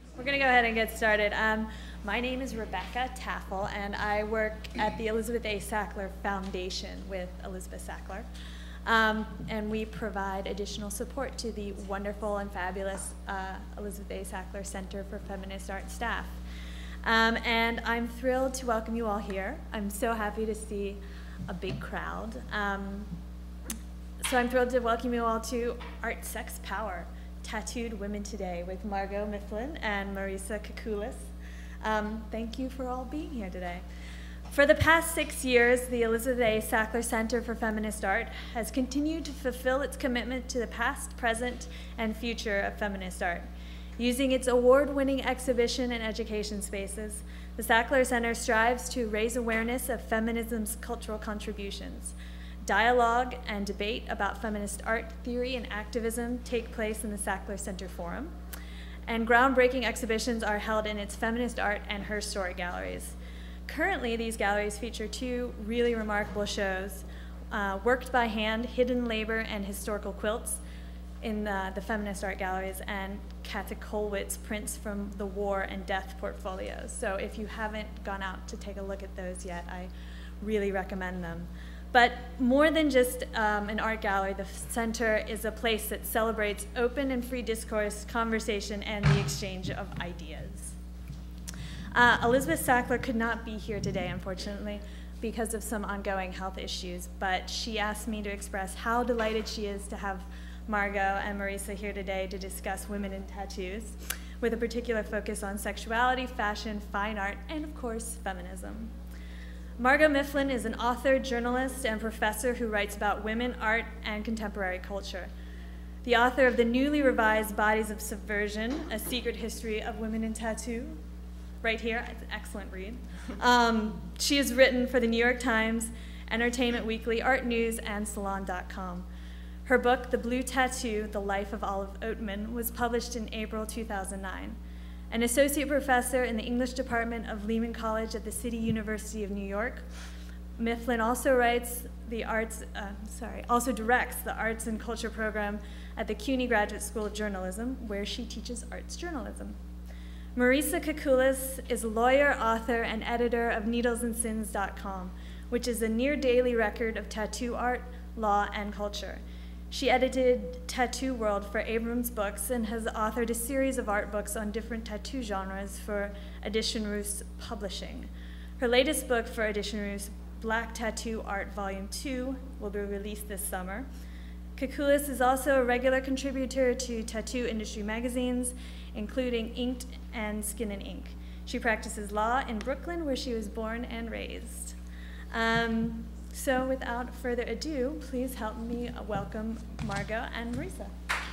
We're going to go ahead and get started. My name is Rebecca Taffel, and I work at the Elizabeth A. Sackler Foundation with Elizabeth Sackler. And we provide additional support to the wonderful and fabulous Elizabeth A. Sackler Center for Feminist Art staff. And I'm thrilled to welcome you all here. I'm so happy to see a big crowd. So I'm thrilled to welcome you all to Art, Sex, Power, Tattooed Women Today with Margot Mifflin and Marisa Kakoulas. Thank you for all being here today. For the past 6 years, the Elizabeth A. Sackler Center for Feminist Art has continued to fulfill its commitment to the past, present, and future of feminist art. Using its award-winning exhibition and education spaces, the Sackler Center strives to raise awareness of feminism's cultural contributions. Dialogue and debate about feminist art theory and activism take place in the Sackler Center Forum, and groundbreaking exhibitions are held in its feminist art and her story galleries. Currently, these galleries feature two really remarkable shows, Worked by Hand, Hidden Labor and Historical Quilts in the feminist art galleries, and Kakoulas prints from the War and Death portfolios. So if you haven't gone out to take a look at those yet, I really recommend them. But more than just an art gallery, the center is a place that celebrates open and free discourse, conversation, and the exchange of ideas. Elizabeth Sackler could not be here today, unfortunately, because of some ongoing health issues, but she asked me to express how delighted she is to have Margot and Marisa here today to discuss women in tattoos, with a particular focus on sexuality, fashion, fine art, and of course, feminism. Margot Mifflin is an author, journalist, and professor who writes about women, art, and contemporary culture. The author of the newly revised Bodies of Subversion, A Secret History of Women in Tattoo, right here, it's an excellent read. She has written for the New York Times, Entertainment Weekly, Art News, and Salon.com. Her book, The Blue Tattoo, The Life of Olive Oatman, was published in April 2009. An associate professor in the English department of Lehman College at the City University of New York, Mifflin also directs the arts and culture program at the CUNY Graduate School of Journalism, where she teaches arts journalism. Marisa Kakoulas is a lawyer, author, and editor of needlesandsins.com, which is a near-daily record of tattoo art, law, and culture. She edited Tattoo World for Abrams Books and has authored a series of art books on different tattoo genres for Edition Russe Publishing. Her latest book for Edition Russe, Black Tattoo Art Volume 2, will be released this summer. Kakoulas is also a regular contributor to tattoo industry magazines, including Inked and Skin and Ink. She practices law in Brooklyn, where she was born and raised. So without further ado, please help me welcome Margot and Marisa.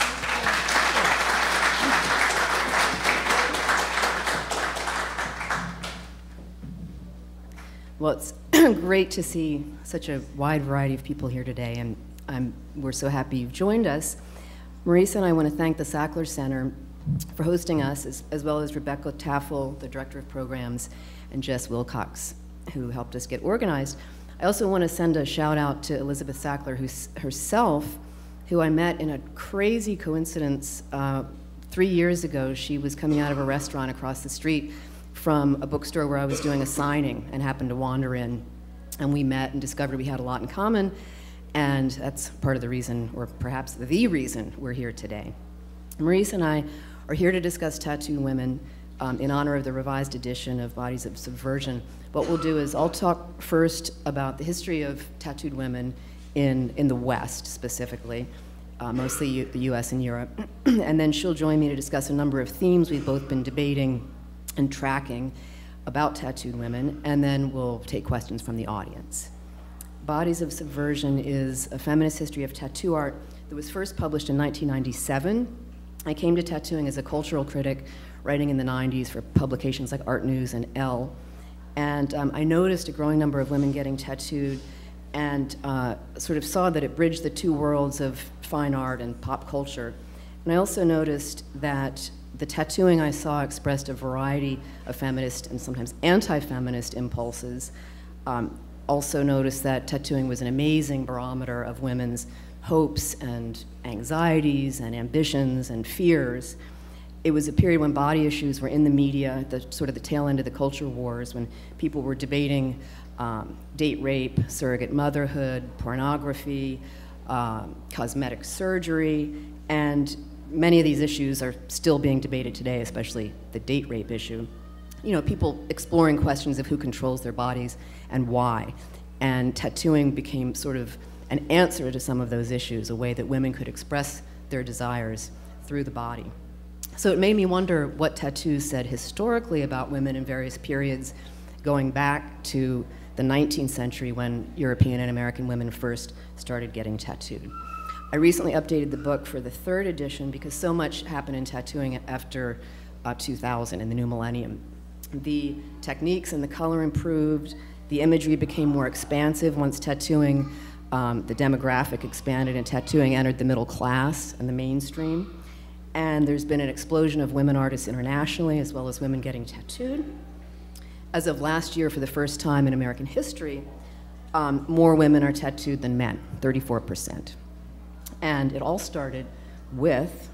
Well, it's great to see such a wide variety of people here today, and we're so happy you've joined us. Marisa and I want to thank the Sackler Center for hosting us, as well as Rebecca Taffel, the Director of Programs, and Jess Wilcox, who helped us get organized. I also want to send a shout out to Elizabeth Sackler herself, who I met in a crazy coincidence 3 years ago. She was coming out of a restaurant across the street from a bookstore where I was doing a signing and happened to wander in, and we met and discovered we had a lot in common, and that's part of the reason, or perhaps the reason, we're here today. Marisa and I are here to discuss tattooed women in honor of the revised edition of Bodies of Subversion. What we'll do is I'll talk first about the history of tattooed women in the West, specifically, mostly the US and Europe, and then she'll join me to discuss a number of themes we've both been debating and tracking about tattooed women, and then we'll take questions from the audience. Bodies of Subversion is a feminist history of tattoo art that was first published in 1997. I came to tattooing as a cultural critic, writing in the 90s for publications like Art News and Elle. And I noticed a growing number of women getting tattooed and sort of saw that it bridged the two worlds of fine art and pop culture. And I also noticed that the tattooing I saw expressed a variety of feminist and sometimes anti-feminist impulses. Also noticed that tattooing was an amazing barometer of women's hopes and anxieties and ambitions and fears. It was a period when body issues were in the media, the sort of the tail end of the culture wars, when people were debating date rape, surrogate motherhood, pornography, cosmetic surgery, and many of these issues are still being debated today, especially the date rape issue. You know, people exploring questions of who controls their bodies and why. And tattooing became sort of an answer to some of those issues, a way that women could express their desires through the body. So it made me wonder what tattoos said historically about women in various periods, going back to the 19th century when European and American women first started getting tattooed. I recently updated the book for the 3rd edition because so much happened in tattooing after 2000 in the new millennium. The techniques and the color improved, the imagery became more expansive once tattooing, the demographic expanded and tattooing entered the middle class and the mainstream. And there's been an explosion of women artists internationally, as well as women getting tattooed. As of last year, for the first time in American history, more women are tattooed than men, 34%. And it all started with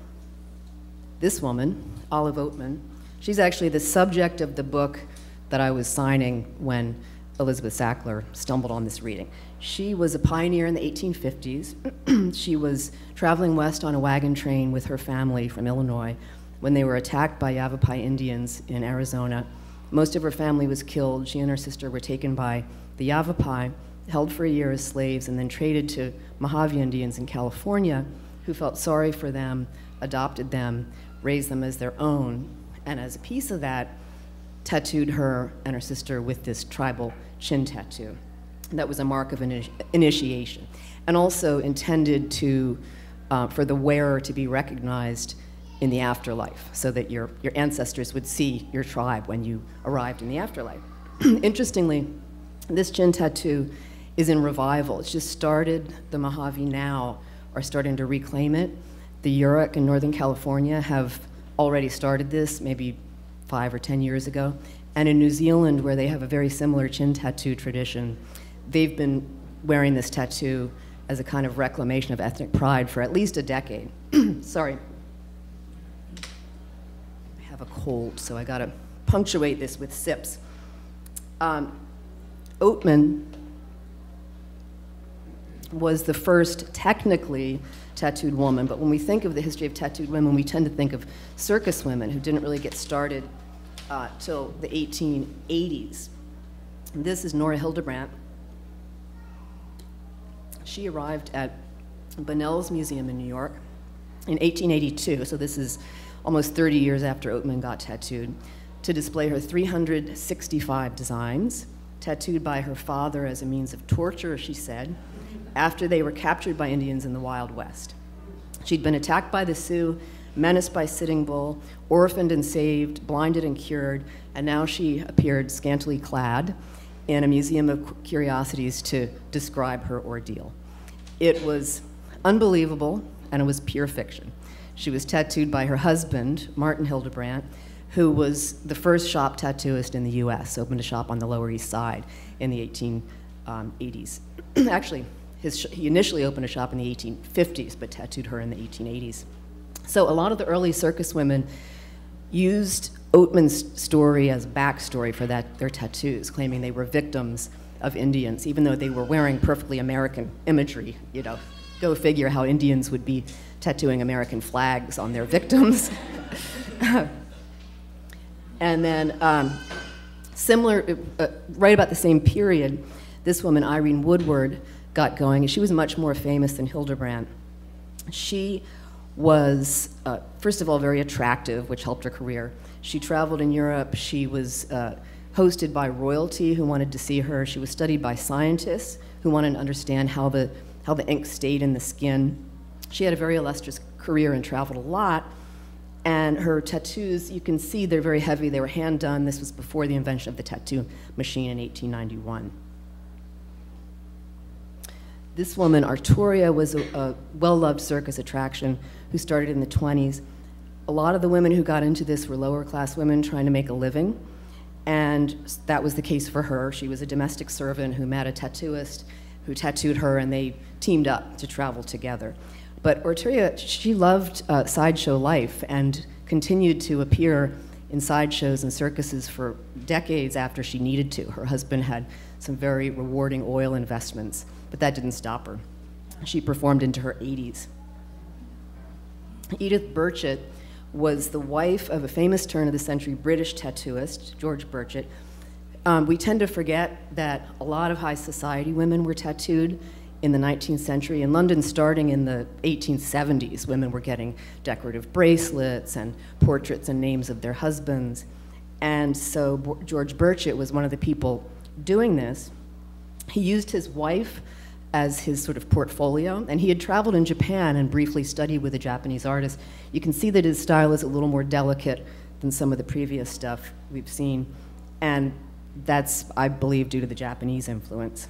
this woman, Olive Oatman. She's actually the subject of the book that I was signing when Elizabeth Sackler stumbled on this reading. She was a pioneer in the 1850s. She was traveling west on a wagon train with her family from Illinois when they were attacked by Yavapai Indians in Arizona. Most of her family was killed. She and her sister were taken by the Yavapai, held for a year as slaves, and then traded to Mojave Indians in California, who felt sorry for them, adopted them, raised them as their own, and as a piece of that, tattooed her and her sister with this tribal chin tattoo. That was a mark of initiation, and also intended to, for the wearer to be recognized in the afterlife, so that your ancestors would see your tribe when you arrived in the afterlife. Interestingly, this chin tattoo is in revival. It's just started. The Mojave now are starting to reclaim it. The Yurok in Northern California have already started this, maybe 5 or 10 years ago. And in New Zealand, where they have a very similar chin tattoo tradition, they've been wearing this tattoo as a kind of reclamation of ethnic pride for at least a decade. Sorry. I have a cold, so I gotta punctuate this with sips. Oatman was the first technically tattooed woman, but when we think of the history of tattooed women, we tend to think of circus women who didn't really get started till the 1880s. And this is Nora Hildebrandt. She arrived at Bunnell's Museum in New York in 1882, so this is almost 30 years after Oatman got tattooed, to display her 365 designs, tattooed by her father as a means of torture, she said, after they were captured by Indians in the Wild West. She'd been attacked by the Sioux, menaced by Sitting Bull, orphaned and saved, blinded and cured, and now she appeared scantily clad in a museum of curiosities to describe her ordeal. It was unbelievable, and it was pure fiction. She was tattooed by her husband, Martin Hildebrandt, who was the first shop tattooist in the US, opened a shop on the Lower East Side in the 1880s. Actually, he initially opened a shop in the 1850s, but tattooed her in the 1880s. So a lot of the early circus women used Oatman's story as backstory for their tattoos, claiming they were victims of Indians, even though they were wearing perfectly American imagery. You know, go figure how Indians would be tattooing American flags on their victims. And then right about the same period, this woman, Irene Woodward, got going, and she was much more famous than Hildebrandt. She was, first of all, very attractive, which helped her career. She traveled in Europe. She was hosted by royalty who wanted to see her. She was studied by scientists who wanted to understand how the ink stayed in the skin. She had a very illustrious career and traveled a lot. And her tattoos, you can see they're very heavy. They were hand done. This was before the invention of the tattoo machine in 1891. This woman, Arturia, was a well-loved circus attraction who started in the 20s. A lot of the women who got into this were lower-class women trying to make a living, and that was the case for her. She was a domestic servant who met a tattooist who tattooed her, and they teamed up to travel together. But Arturia, she loved sideshow life and continued to appear in sideshows and circuses for decades after she needed to. Her husband had some very rewarding oil investments, but that didn't stop her. She performed into her 80s. Edith Burchett was the wife of a famous turn-of-the-century British tattooist, George Burchett. We tend to forget that a lot of high society women were tattooed in the 19th century. In London, starting in the 1870s, women were getting decorative bracelets and portraits and names of their husbands. And so George Burchett was one of the people doing this. He used his wife as his sort of portfolio, and he had traveled in Japan and briefly studied with a Japanese artist. You can see that his style is a little more delicate than some of the previous stuff we've seen, and that's, I believe, due to the Japanese influence.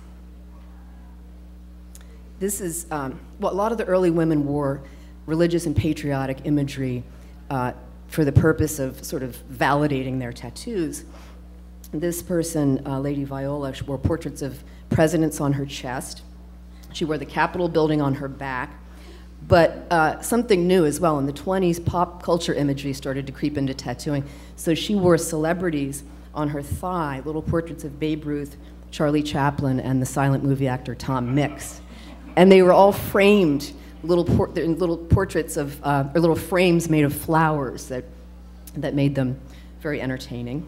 This is, well, a lot of the early women wore religious and patriotic imagery for the purpose of sort of validating their tattoos. This person, Lady Viola, wore portraits of presidents on her chest. She wore the Capitol building on her back. But something new as well, in the 20s, pop culture imagery started to creep into tattooing. So she wore celebrities on her thigh, little portraits of Babe Ruth, Charlie Chaplin, and the silent movie actor Tom Mix. And they were all framed, little portraits of, or little frames made of flowers that made them very entertaining.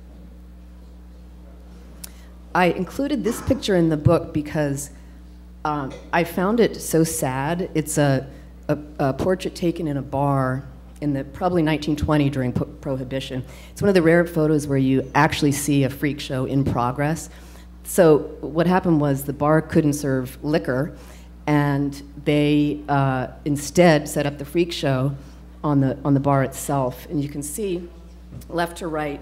I included this picture in the book because I found it so sad. It's a portrait taken in a bar in the probably 1920 during Prohibition. It's one of the rare photos where you actually see a freak show in progress. So what happened was the bar couldn't serve liquor, and they instead set up the freak show on the bar itself. And you can see left to right,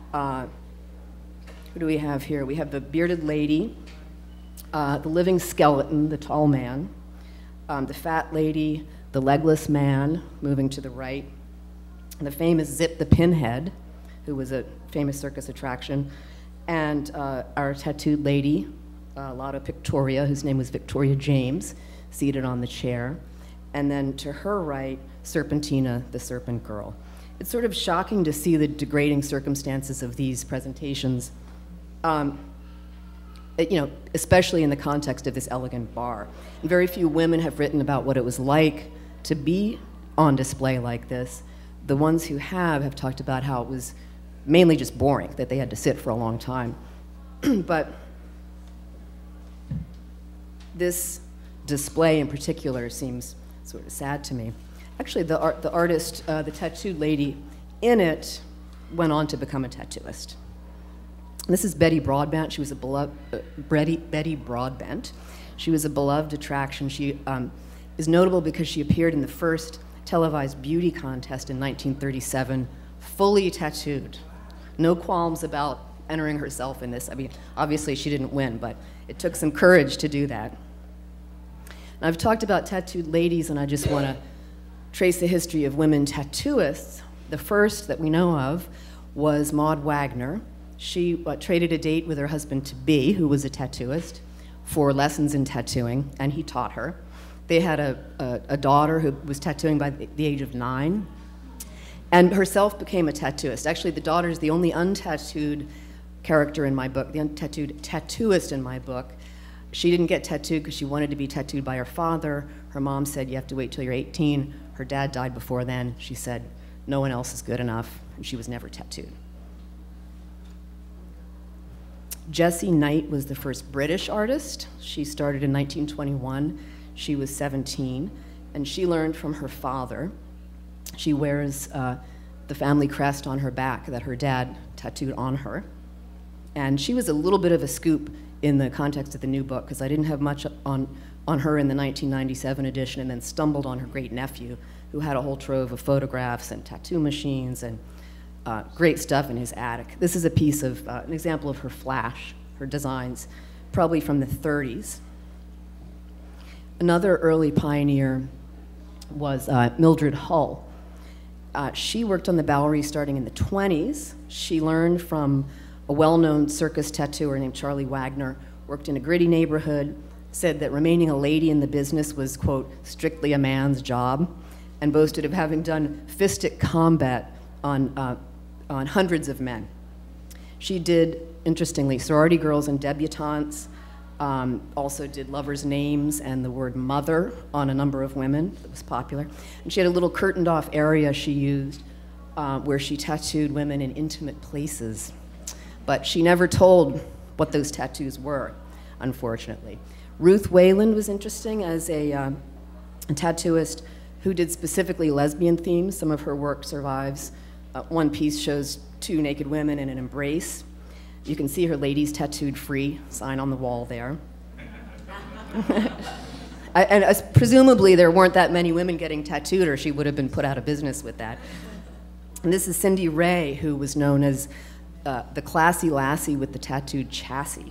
who do we have here? We have the bearded lady, the living skeleton, the tall man, the fat lady, the legless man, moving to the right, the famous Zip the Pinhead, who was a famous circus attraction, and our tattooed lady, Lotta Pictoria, whose name was Victoria James, seated on the chair, and then to her right, Serpentina, the serpent girl. It's sort of shocking to see the degrading circumstances of these presentations, you know, especially in the context of this elegant bar. And very few women have written about what it was like to be on display like this. The ones who have talked about how it was mainly just boring, that they had to sit for a long time. But this display in particular seems sort of sad to me. Actually, the artist, the tattooed lady in it, went on to become a tattooist. This is Betty Broadbent. She was a beloved, Betty Broadbent. She was a beloved attraction. She is notable because she appeared in the first televised beauty contest in 1937, fully tattooed. No qualms about entering herself in this. I mean, obviously she didn't win, but it took some courage to do that. And I've talked about tattooed ladies, and I just want to trace the history of women tattooists. The first that we know of was Maud Wagner. She traded a date with her husband-to-be, who was a tattooist, for lessons in tattooing, and he taught her. They had a daughter who was tattooing by the age of 9, and herself became a tattooist. Actually, the daughter is the only untattooed character in my book, the untattooed tattooist in my book. She didn't get tattooed because she wanted to be tattooed by her father. Her mom said, you have to wait till you're 18. Her dad died before then. She said, no one else is good enough, and she was never tattooed. Jessie Knight was the first British artist. She started in 1921. She was 17, and she learned from her father. She wears the family crest on her back that her dad tattooed on her. And she was a little bit of a scoop in the context of the new book, because I didn't have much on her in the 1997 edition, and then stumbled on her great-nephew, who had a whole trove of photographs and tattoo machines and great stuff in his attic. This is a piece of, an example of her flash, her designs, probably from the 30s. Another early pioneer was Mildred Hull. She worked on the Bowery starting in the 20s. She learned from a well-known circus tattooer named Charlie Wagner, worked in a gritty neighborhood, said that remaining a lady in the business was, quote, strictly a man's job. and boasted of having done fistic combat on hundreds of men. She did, interestingly, sorority girls and debutantes, also did lovers' names and the word mother on a number of women. That was popular. And she had a little curtained off area she used where she tattooed women in intimate places. But she never told what those tattoos were, unfortunately. Ruth Wayland was interesting as a tattooist who did specifically lesbian themes. Some of her work survives. One piece shows two naked women in an embrace. You can see her ladies tattooed free sign on the wall there. Presumably there weren't that many women getting tattooed, or she would have been put out of business with that. And this is Cindy Ray, who was known as the classy lassie with the tattooed chassis.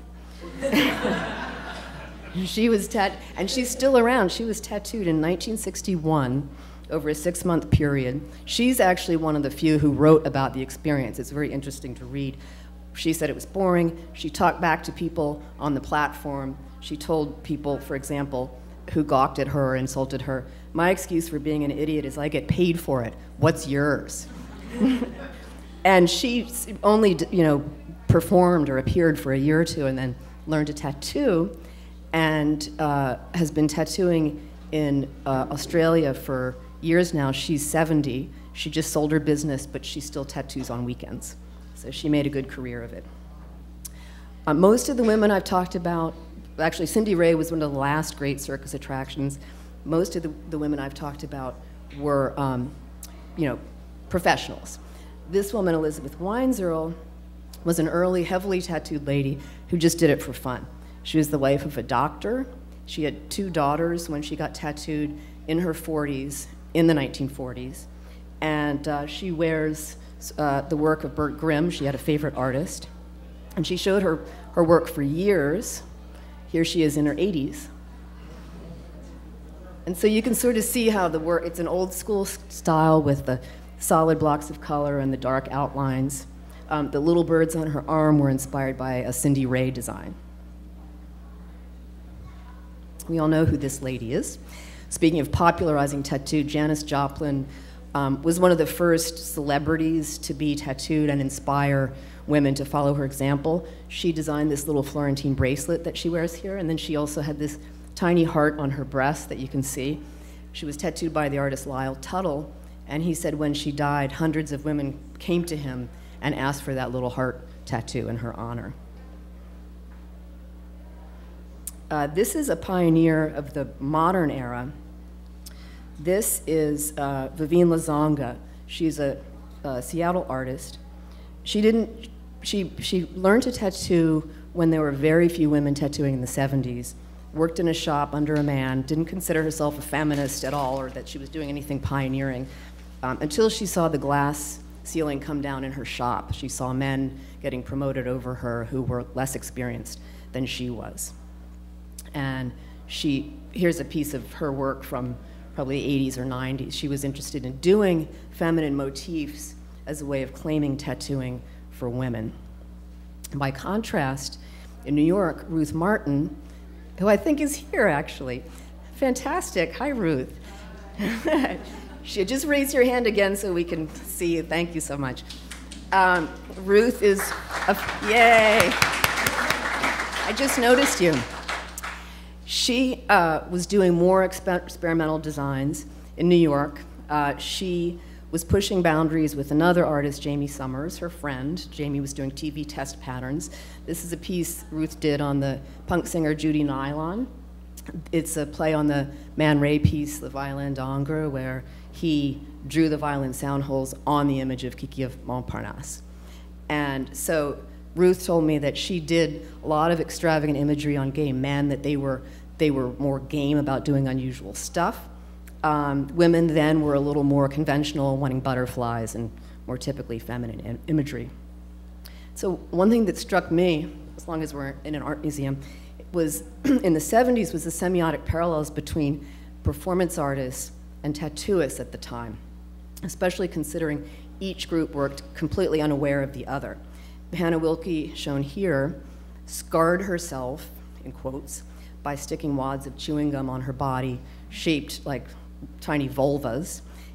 She was and she's still around. She was tattooed in 1961 over a 6-month period. She's actually one of the few who wrote about the experience. It's very interesting to read. She said it was boring. She talked back to people on the platform. She told people, for example, who gawked at her or insulted her, "My excuse for being an idiot is I get paid for it. What's yours?" And she only, performed or appeared for a year or two and then learned to tattoo, and has been tattooing in Australia for years now. She's 70. She just sold her business, but she still tattoos on weekends. So she made a good career of it. Most of the women I've talked about, actually Cindy Ray was one of the last great circus attractions. Most of the women I've talked about were, professionals. This woman, Elizabeth Weinzierl, was an early, heavily tattooed lady who just did it for fun. She was the wife of a doctor. She had 2 daughters when she got tattooed in her 40s, in the 1940s. And she wears the work of Bert Grimm. She had a favorite artist. And she showed her work for years. Here she is in her 80s. And so you can sort of see how the work, it's an old school style with the solid blocks of color and the dark outlines. The little birds on her arm were inspired by a Cindy Ray design. We all know who this lady is. Speaking of popularizing tattoo, Janis Joplin was one of the first celebrities to be tattooed and inspire women to follow her example. She designed this little Florentine bracelet that she wears here, and then she also had this tiny heart on her breast that you can see. She was tattooed by the artist Lyle Tuttle, and he said when she died, hundreds of women came to him and asked for that little heart tattoo in her honor. This is a pioneer of the modern era. This is Vivien Lizonga. She's a Seattle artist. She learned to tattoo when there were very few women tattooing in the 70s, worked in a shop under a man, didn't consider herself a feminist at all or that she was doing anything pioneering, until she saw the glass ceiling come down in her shop. She saw men getting promoted over her who were less experienced than she was. And here's a piece of her work from probably the 80s or 90s. She was interested in doing feminine motifs as a way of claiming tattooing for women. By contrast, in New York, Ruth Martin, who I think is here actually, fantastic, hi Ruth. Just raise your hand again so we can see you, thank you so much. Ruth is, yay. I just noticed you. She was doing more experimental designs in New York. She was pushing boundaries with another artist, Jamie Summers, her friend. Jamie was doing TV test patterns. This is a piece Ruth did on the punk singer Judy Nylon. It's a play on the Man Ray piece, The Violin d'Angre, where he drew the violin sound holes on the image of Kiki of Montparnasse. And so Ruth told me that she did a lot of extravagant imagery on gay men, that they were more game about doing unusual stuff. Women then were a little more conventional, wanting butterflies and more typically feminine imagery. So one thing that struck me, as long as we're in an art museum, was in the 70s was the semiotic parallels between performance artists and tattooists at the time, especially considering each group worked completely unaware of the other. Hannah Wilke, shown here, scarred herself, in quotes, by sticking wads of chewing gum on her body, shaped like tiny vulvas.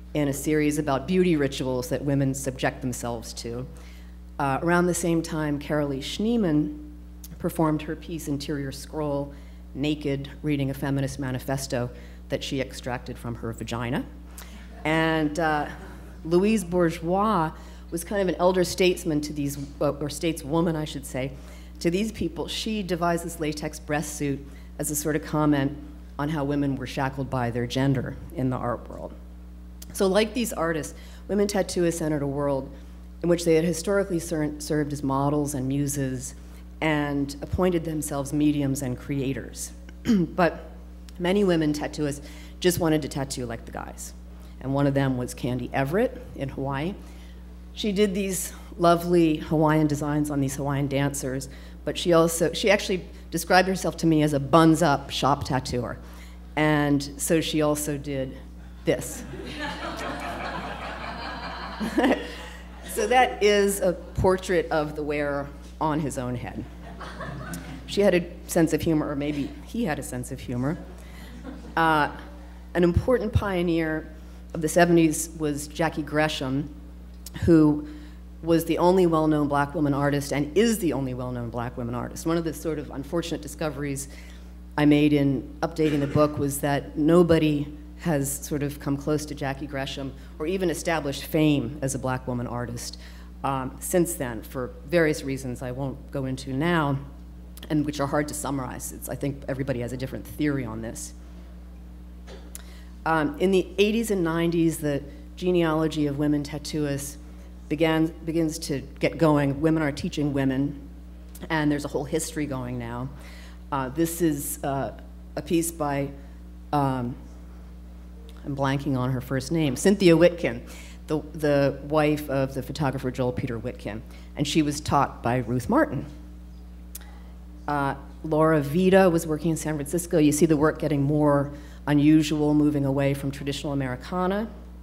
in a series about beauty rituals that women subject themselves to. Around the same time, Carolee Schneemann performed her piece Interior Scroll, naked, reading a feminist manifesto that she extracted from her vagina. And Louise Bourgeois was kind of an elder statesman to these, or stateswoman, I should say, to these people. She devised this latex breast suit as a sort of comment on how women were shackled by their gender in the art world. So like these artists, women tattooists entered a world in which they had historically served as models and muses and appointed themselves mediums and creators. But many women tattooists just wanted to tattoo like the guys. And one of them was Candy Everett in Hawaii. She did these lovely Hawaiian designs on these Hawaiian dancers, but she actually described herself to me as a buns-up shop tattooer. And so she also did this. So that is a portrait of the wearer on his own head. She had a sense of humor, or maybe he had a sense of humor. An important pioneer of the 70s was Jackie Gresham, who was the only well-known black woman artist and is the only well-known black woman artist. One of the sort of unfortunate discoveries I made in updating the book was that nobody has sort of come close to Jackie Gresham or even established fame as a black woman artist since then, for various reasons I won't go into now, and which are hard to summarize. I think everybody has a different theory on this. In the 80s and 90s, the genealogy of women tattooists begins to get going. Women are teaching women, and there's a whole history going now. This is a piece by, I'm blanking on her first name, Cynthia Witkin, the wife of the photographer Joel Peter Witkin, and she was taught by Ruth Martin. Laura Vida was working in San Francisco. You see the work getting more unusual, moving away from traditional Americana.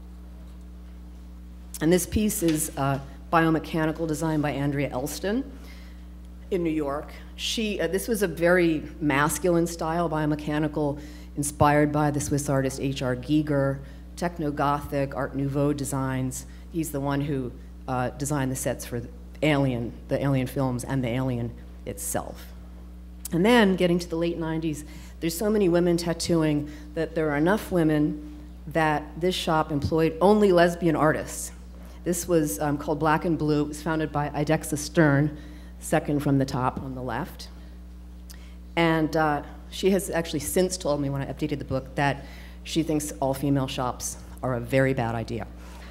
And this piece is biomechanical design by Andrea Elston in New York. This was a very masculine style, biomechanical, inspired by the Swiss artist H.R. Giger, techno-Gothic, Art Nouveau designs. He's the one who designed the sets for the Alien films and the Alien itself. And then, getting to the late 90s, there's so many women tattooing that there are enough women that this shop employed only lesbian artists. This was called Black and Blue. It was founded by Idexa Stern, second from the top on the left. And she has actually since told me when I updated the book that she thinks all-female shops are a very bad idea.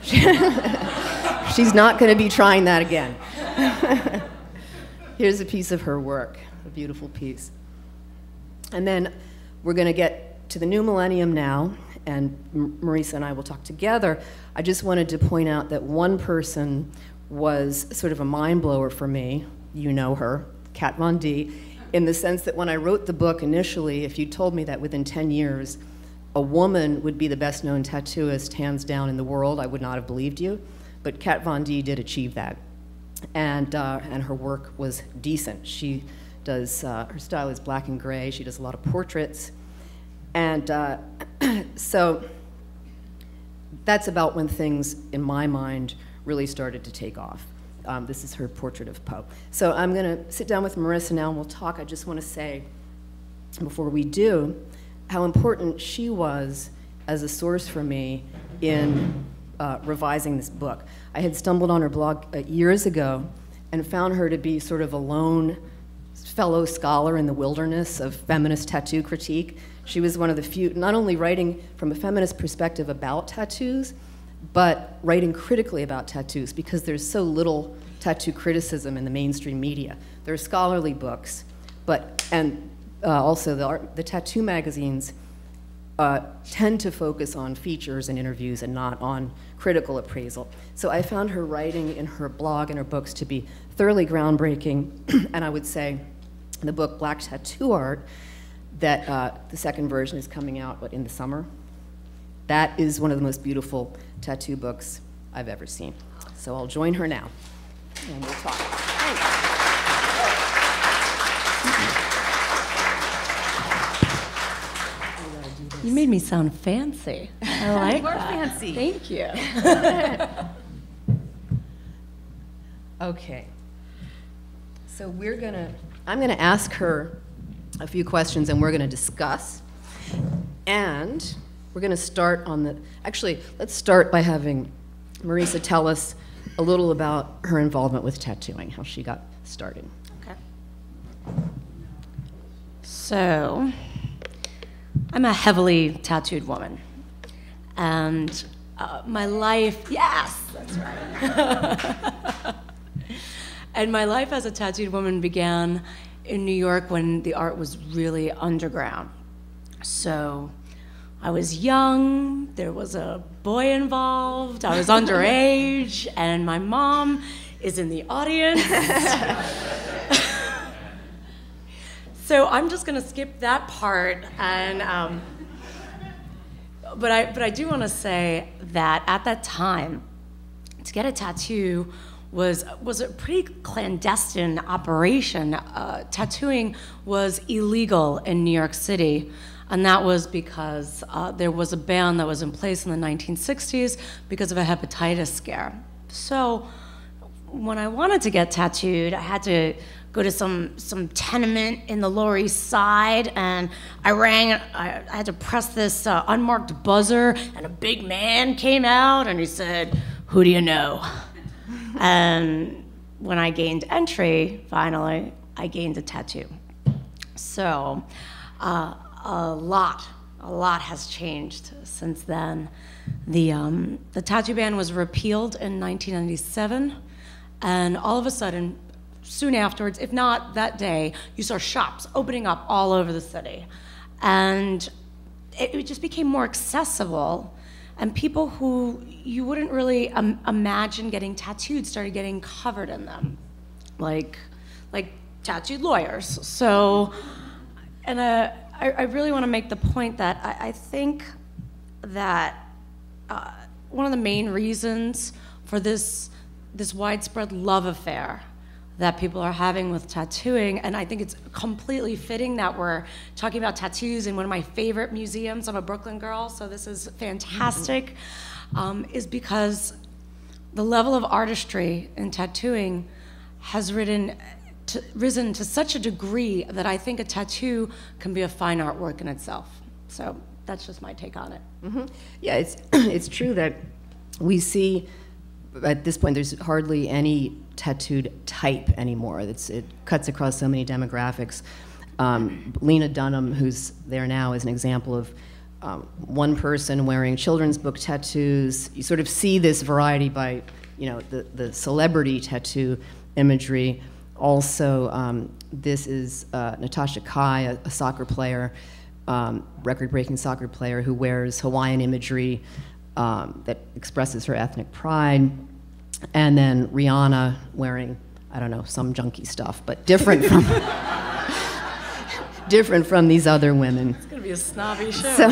She's not going to be trying that again. Here's a piece of her work, a beautiful piece. And then we're going to get to the new millennium now, and Marisa and I will talk together. I just wanted to point out that one person was sort of a mind blower for me. You know her, Kat Von D, in the sense that when I wrote the book initially, if you told me that within 10 years a woman would be the best known tattooist hands down in the world, I would not have believed you. But Kat Von D did achieve that. And her work was decent. She does, her style is black and gray. She does a lot of portraits. And so that's about when things, in my mind, really started to take off. This is her portrait of Poe. So I'm going to sit down with Marisa now and we'll talk. I just want to say, before we do, how important she was as a source for me in revising this book. I had stumbled on her blog years ago and found her to be sort of a lone fellow scholar in the wilderness of feminist tattoo critique. She was one of the few, not only writing from a feminist perspective about tattoos, but writing critically about tattoos, because there's so little tattoo criticism in the mainstream media. There are scholarly books, and also the tattoo magazines tend to focus on features and interviews and not on critical appraisal. So I found her writing in her blog and her books to be thoroughly groundbreaking, and I would say the book Black Tattoo Art, that the second version is coming out, in the summer? That is one of the most beautiful tattoo books I've ever seen. So I'll join her now, and we'll talk. Thanks. I gotta do this. You made me sound fancy. I like More that. fancy. Thank you. Okay. So I'm gonna ask her a few questions and we're gonna discuss. And we're gonna start actually, let's start by having Marisa tell us a little about her involvement with tattooing, how she got started. Okay. So, I'm a heavily tattooed woman. And my life, yes, that's right. And my life as a tattooed woman began in New York when the art was really underground. So I was young, there was a boy involved, I was underage, and my mom is in the audience. So I'm just gonna skip that part, and but I do want to say that at that time, to get a tattoo was a pretty clandestine operation. Tattooing was illegal in New York City, and that was because there was a ban that was in place in the 1960s because of a hepatitis scare. So when I wanted to get tattooed, I had to go to some tenement in the Lower East Side, and I had to press this unmarked buzzer, and a big man came out, and he said, "Who do you know?" And when I gained entry, finally, I gained a tattoo. So a lot has changed since then. The tattoo ban was repealed in 1997, and all of a sudden, soon afterwards, if not that day, you saw shops opening up all over the city. And it just became more accessible, and people who you wouldn't really imagine getting tattooed started getting covered in them, like tattooed lawyers. So, and I really want to make the point that I think that one of the main reasons for this widespread love affair that people are having with tattooing, and I think it's completely fitting that we're talking about tattoos in one of my favorite museums. I'm a Brooklyn girl, so this is fantastic, is because the level of artistry in tattooing has risen to such a degree that I think a tattoo can be a fine artwork in itself. So that's just my take on it. Mm-hmm. Yeah, it's true that we see, at this point, there's hardly any tattooed type anymore. It cuts across so many demographics. Lena Dunham, who's there now, is an example of one person wearing children's book tattoos. You sort of see this variety by, the celebrity tattoo imagery. Also, this is Natasha Kai, a soccer player, record-breaking soccer player who wears Hawaiian imagery that expresses her ethnic pride. And then Rihanna wearing, I don't know, some junky stuff, but different from these other women. It's gonna be a snobby show.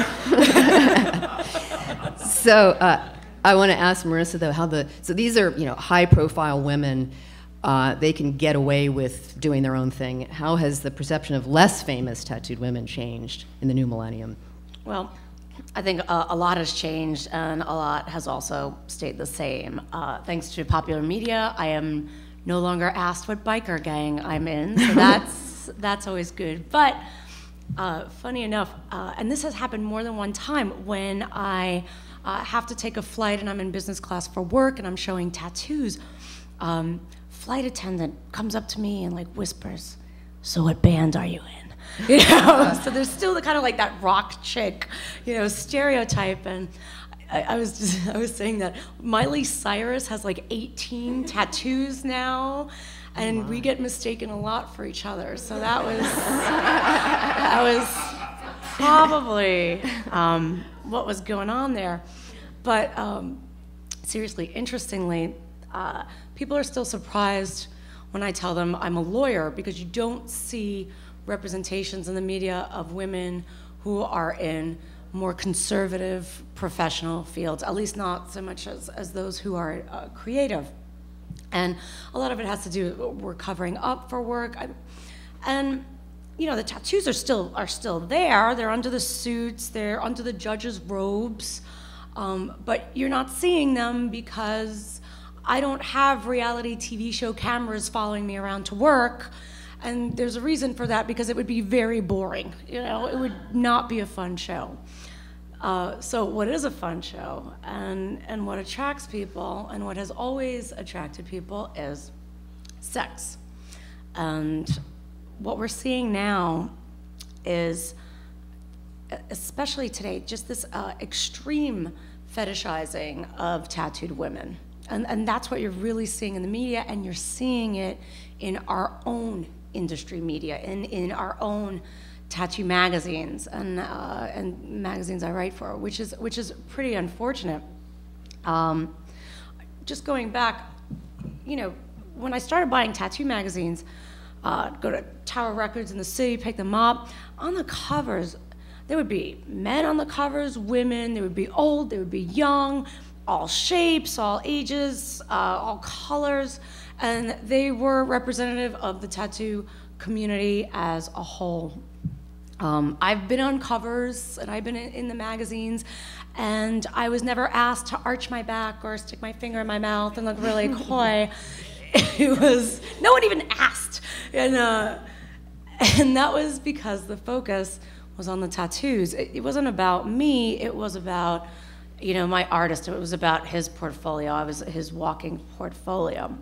So I want to ask Marisa though, so these are high-profile women. They can get away with doing their own thing. How has the perception of less famous tattooed women changed in the new millennium? Well, I think a lot has changed, and a lot has also stayed the same. Thanks to popular media, I am no longer asked what biker gang I'm in, so that's always good. But funny enough, and this has happened more than one time, when I have to take a flight and I'm in business class for work and I'm showing tattoos, flight attendant comes up to me and whispers, "So what band are you in?" So there's still the kind of that rock chick, stereotype. And I was saying that Miley Cyrus has 18 tattoos now, and we get mistaken a lot for each other. So that was probably what was going on there. But seriously, interestingly, people are still surprised when I tell them I'm a lawyer, because you don't see representations in the media of women who are in more conservative professional fields, at least not so much as those who are creative. And a lot of it has to do with we're covering up for work. And you know, the tattoos are still there. They're under the suits, they're under the judges' robes, but you're not seeing them because I don't have reality TV show cameras following me around to work. And there's a reason for that, because it would be very boring. You know, it would not be a fun show. So what is a fun show, and what attracts people, and what has always attracted people, is sex. And what we're seeing now is, especially today, just this extreme fetishizing of tattooed women. And that's what you're really seeing in the media, and you're seeing it in our own industry media, in our own tattoo magazines and magazines I write for, which is pretty unfortunate. Just going back, you know, when I started buying tattoo magazines, go to Tower Records in the city, pick them up. On the covers, there would be men on the covers, women, they would be old, they would be young, all shapes, all ages, all colors, and they were representative of the tattoo community as a whole. I've been on covers and I've been in the magazines, and I was never asked to arch my back or stick my finger in my mouth and look really coy. It was, no one even asked. And that was because the focus was on the tattoos. It wasn't about me, it was about, you know, my artist. It was about his portfolio. I was his walking portfolio.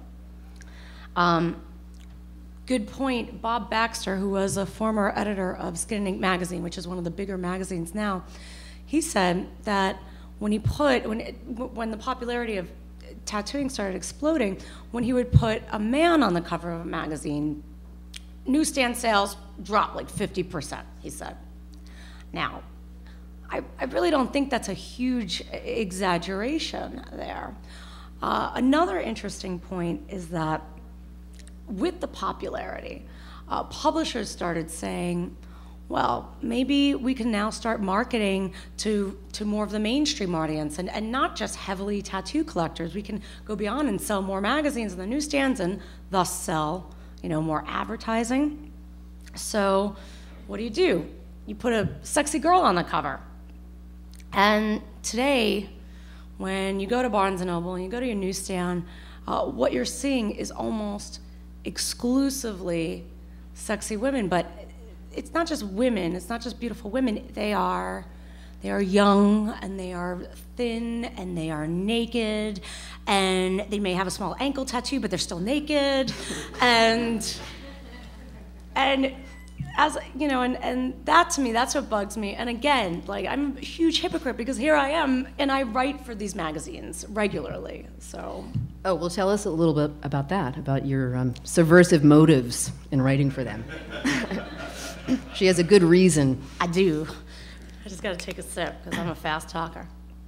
Good point. Bob Baxter, who was a former editor of Skin and Ink magazine, which is one of the bigger magazines now, he said that when the popularity of tattooing started exploding, when he would put a man on the cover of a magazine, newsstand sales dropped like 50%, he said. Now, I really don't think that's a huge exaggeration there. Another interesting point is that with the popularity, publishers started saying, well, maybe we can now start marketing to more of the mainstream audience, and not just heavily tattoo collectors. We can go beyond and sell more magazines in the newsstands, and thus sell, you know, more advertising. So what do? You put a sexy girl on the cover. And today, when you go to Barnes & Noble and you go to your newsstand, what you're seeing is almost exclusively sexy women. But it's not just women, it's not just beautiful women. They are young, and they are thin, and they are naked, and they may have a small ankle tattoo, but they're still naked. and as you know, and that, to me, that's what bugs me. And again, like, I'm a huge hypocrite, because here I am, and I write for these magazines regularly. So. Oh, well, tell us a little bit about that, about your subversive motives in writing for them. She has a good reason. I do. I just got to take a sip, because I'm a fast talker.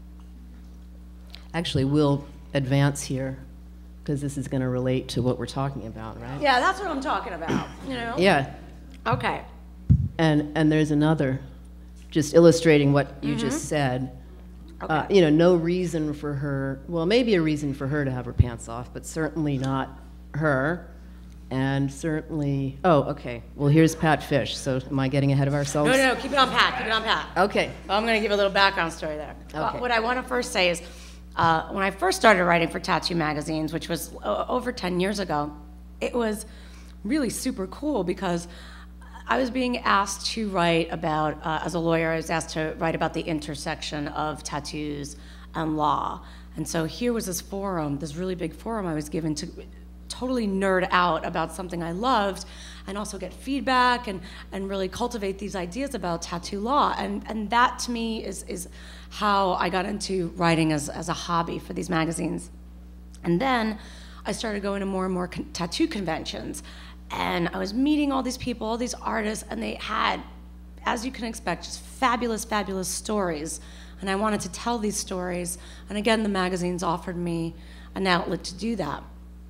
Actually, we'll advance here, because this is going to relate to what we're talking about, right? Yeah, that's what I'm talking about, you know? Yeah. Okay. And there's another, just illustrating what you just said. Okay. You know, no reason for her, well, maybe a reason for her to have her pants off, but certainly not her. And certainly, oh, okay. Well, here's Pat Fish. So am I getting ahead of ourselves? No, keep it on Pat, keep it on Pat. Okay. Well, I'm going to give a little background story there. Okay. What I want to first say is, when I first started writing for tattoo magazines, which was over 10 years ago, it was really super cool, because I was being asked to write about, as a lawyer, I was asked to write about the intersection of tattoos and law. And so here was this forum, this really big forum I was given to totally nerd out about something I loved, and also get feedback and really cultivate these ideas about tattoo law. And that, to me, is how I got into writing as a hobby for these magazines. And then I started going to more and more tattoo conventions. And I was meeting all these people, all these artists, and they had, as you can expect, just fabulous, fabulous stories. And I wanted to tell these stories. And again, the magazines offered me an outlet to do that.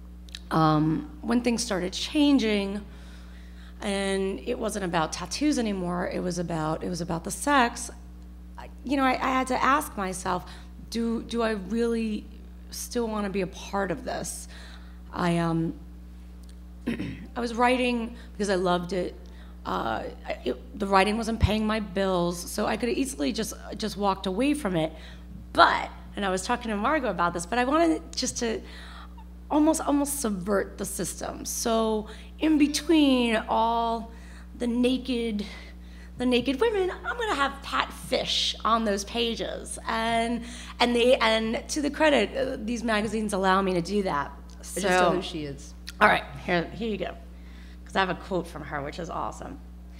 When things started changing, and it wasn't about tattoos anymore, it was about the sex, you know, I had to ask myself, do I really still want to be a part of this? I was writing because I loved it, the writing wasn't paying my bills, so I could have easily just walked away from it. But, and I was talking to Margot about this, but I wanted just to almost subvert the system. So in between all the naked women, I'm gonna have Pat Fish on those pages, and to the credit, these magazines allow me to do that. So, Just tell who she is. All right, here you go, because I have a quote from her, which is awesome.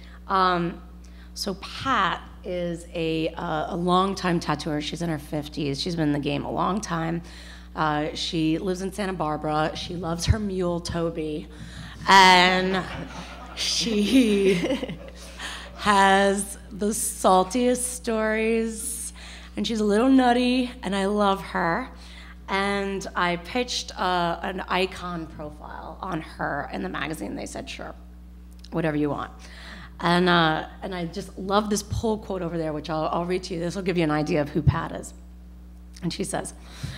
So Pat is a longtime tattooer. She's in her 50s. She's been in the game a long time. She lives in Santa Barbara. She loves her mule, Toby, and she has the saltiest stories, and she's a little nutty, and I love her. And I pitched an icon profile on her in the magazine. They said, sure, whatever you want. And I just love this pull quote over there, which I'll read to you. This will give you an idea of who Pat is. And she says,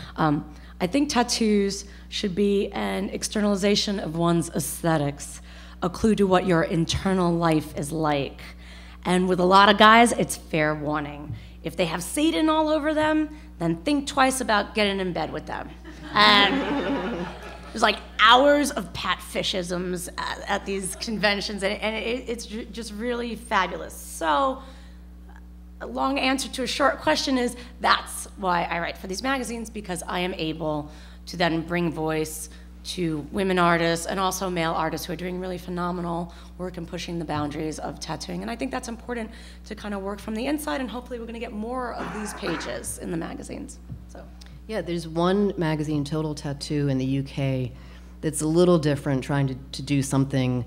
I think tattoos should be an externalization of one's aesthetics, a clue to what your internal life is like. And with a lot of guys, it's fair warning. If they have Satan all over them, then think twice about getting in bed with them. And there's like hours of Pat Fishisms at these conventions, and it's just really fabulous. So a long answer to a short question is that's why I write for these magazines, because I am able to then bring voice to women artists and also male artists who are doing really phenomenal work and pushing the boundaries of tattooing. And I think that's important to kind of work from the inside, and hopefully we're going to get more of these pages in the magazines. So. Yeah, there's one magazine, Total Tattoo, in the UK that's a little different, trying to do something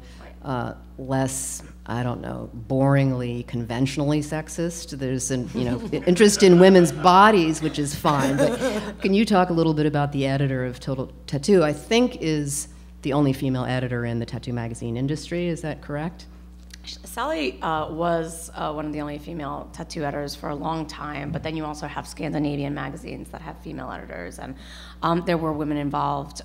less, I don't know, boringly, conventionally sexist. There's an interest in women's bodies, which is fine. But can you talk a little bit about the editor of Total Tattoo? I think is the only female editor in the tattoo magazine industry. Is that correct? Sally was one of the only female tattoo editors for a long time, but then you also have Scandinavian magazines that have female editors, and there were women involved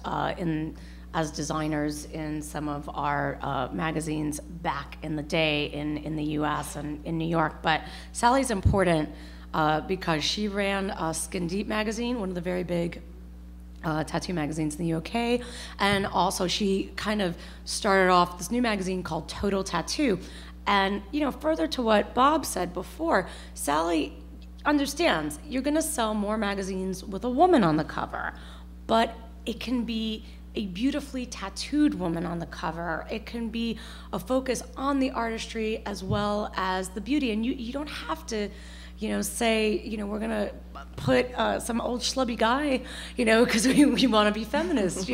as designers in some of our magazines back in the day in the US and in New York. But Sally's important because she ran Skin Deep magazine, one of the very big tattoo magazines in the UK, and also she kind of started off this new magazine called Total Tattoo. And further to what Bob said before, Sally understands you're going to sell more magazines with a woman on the cover, but it can be a beautifully tattooed woman on the cover. It can be a focus on the artistry as well as the beauty, and you don't have to say, we're gonna put some old schlubby guy, because we want to be feminist,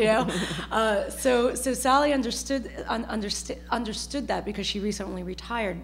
So Sally understood that because she recently retired.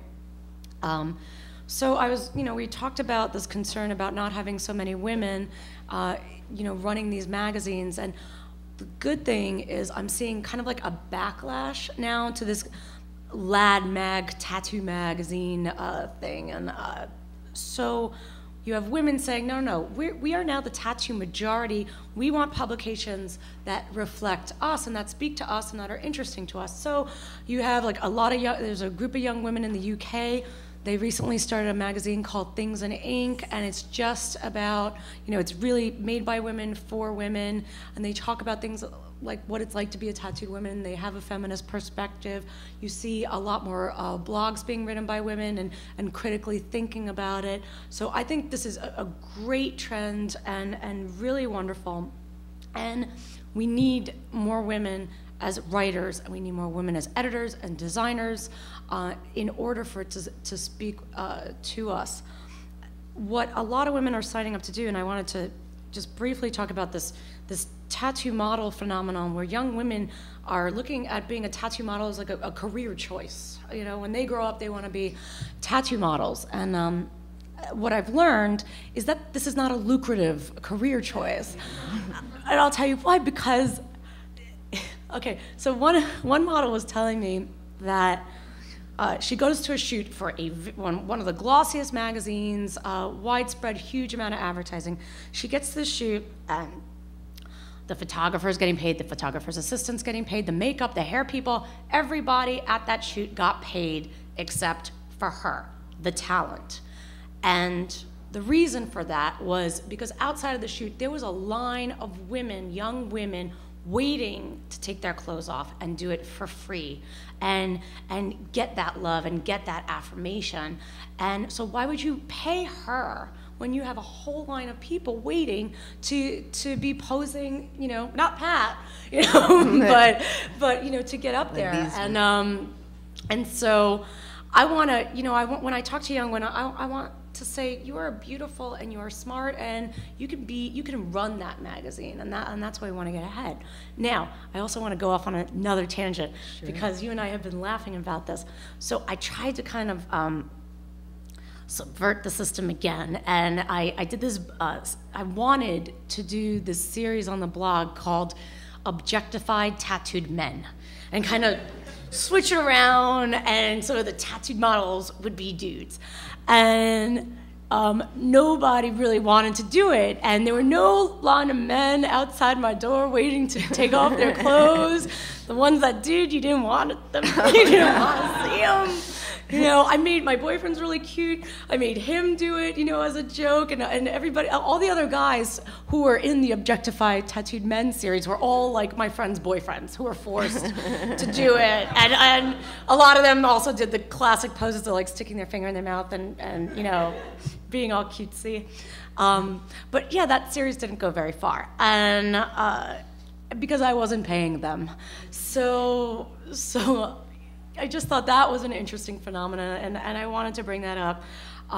So I was, we talked about this concern about not having so many women, running these magazines, and the good thing is I'm seeing kind of like a backlash now to this lad mag, tattoo magazine thing, and so you have women saying, no, we are now the tattoo majority. We want publications that reflect us and that speak to us and that are interesting to us. So you have like there's a group of young women in the UK. They recently started a magazine called Things in Ink, and it's just about, it's really made by women for women, and they talk about things like what it's like to be a tattooed woman. They have a feminist perspective. You see a lot more blogs being written by women and critically thinking about it. So I think this is a great trend and really wonderful. And we need more women as writers, and we need more women as editors and designers in order for it to speak to us. What a lot of women are signing up to do, and I wanted to just briefly talk about this tattoo model phenomenon where young women are looking at being a tattoo model as like a career choice. When they grow up, they want to be tattoo models. And what I've learned is that this is not a lucrative career choice. And I'll tell you why, because okay, so one model was telling me that she goes to a shoot for one of the glossiest magazines, widespread, huge amount of advertising. She gets to the shoot, and the photographer's getting paid, the photographer's assistant's getting paid, the makeup, the hair people, everybody at that shoot got paid except for her, the talent. And the reason for that was because outside of the shoot, there was a line of women, young women, waiting to take their clothes off and do it for free and get that love and get that affirmation. And so why would you pay her when you have a whole line of people waiting to be posing, you know, not Pat, you know, but you know, to get up there. And so I want to, you know, when I talk to young women, I want to say you are beautiful and you are smart and you can run that magazine, and that's why we want to get ahead. Now, I also want to go off on another tangent. Sure. Because you and I have been laughing about this. So I tried to kind of subvert the system again, and I did this. I wanted to do this series on the blog called "Objectified Tattooed Men," and kind of switch it around, and so the tattooed models would be dudes. And nobody really wanted to do it, and there were no line of men outside my door waiting to take off their clothes. The ones that did, you didn't want them. You didn't want to see them. You know, I made my boyfriend's really cute. I made him do it, you know, as a joke, and everybody, all the other guys who were in the Objectified Tattooed Men series were all like my friends' boyfriends who were forced to do it, and a lot of them also did the classic poses of like sticking their finger in their mouth and you know, being all cutesy. But yeah, that series didn't go very far, and because I wasn't paying them, so. I just thought that was an interesting phenomenon, and I wanted to bring that up.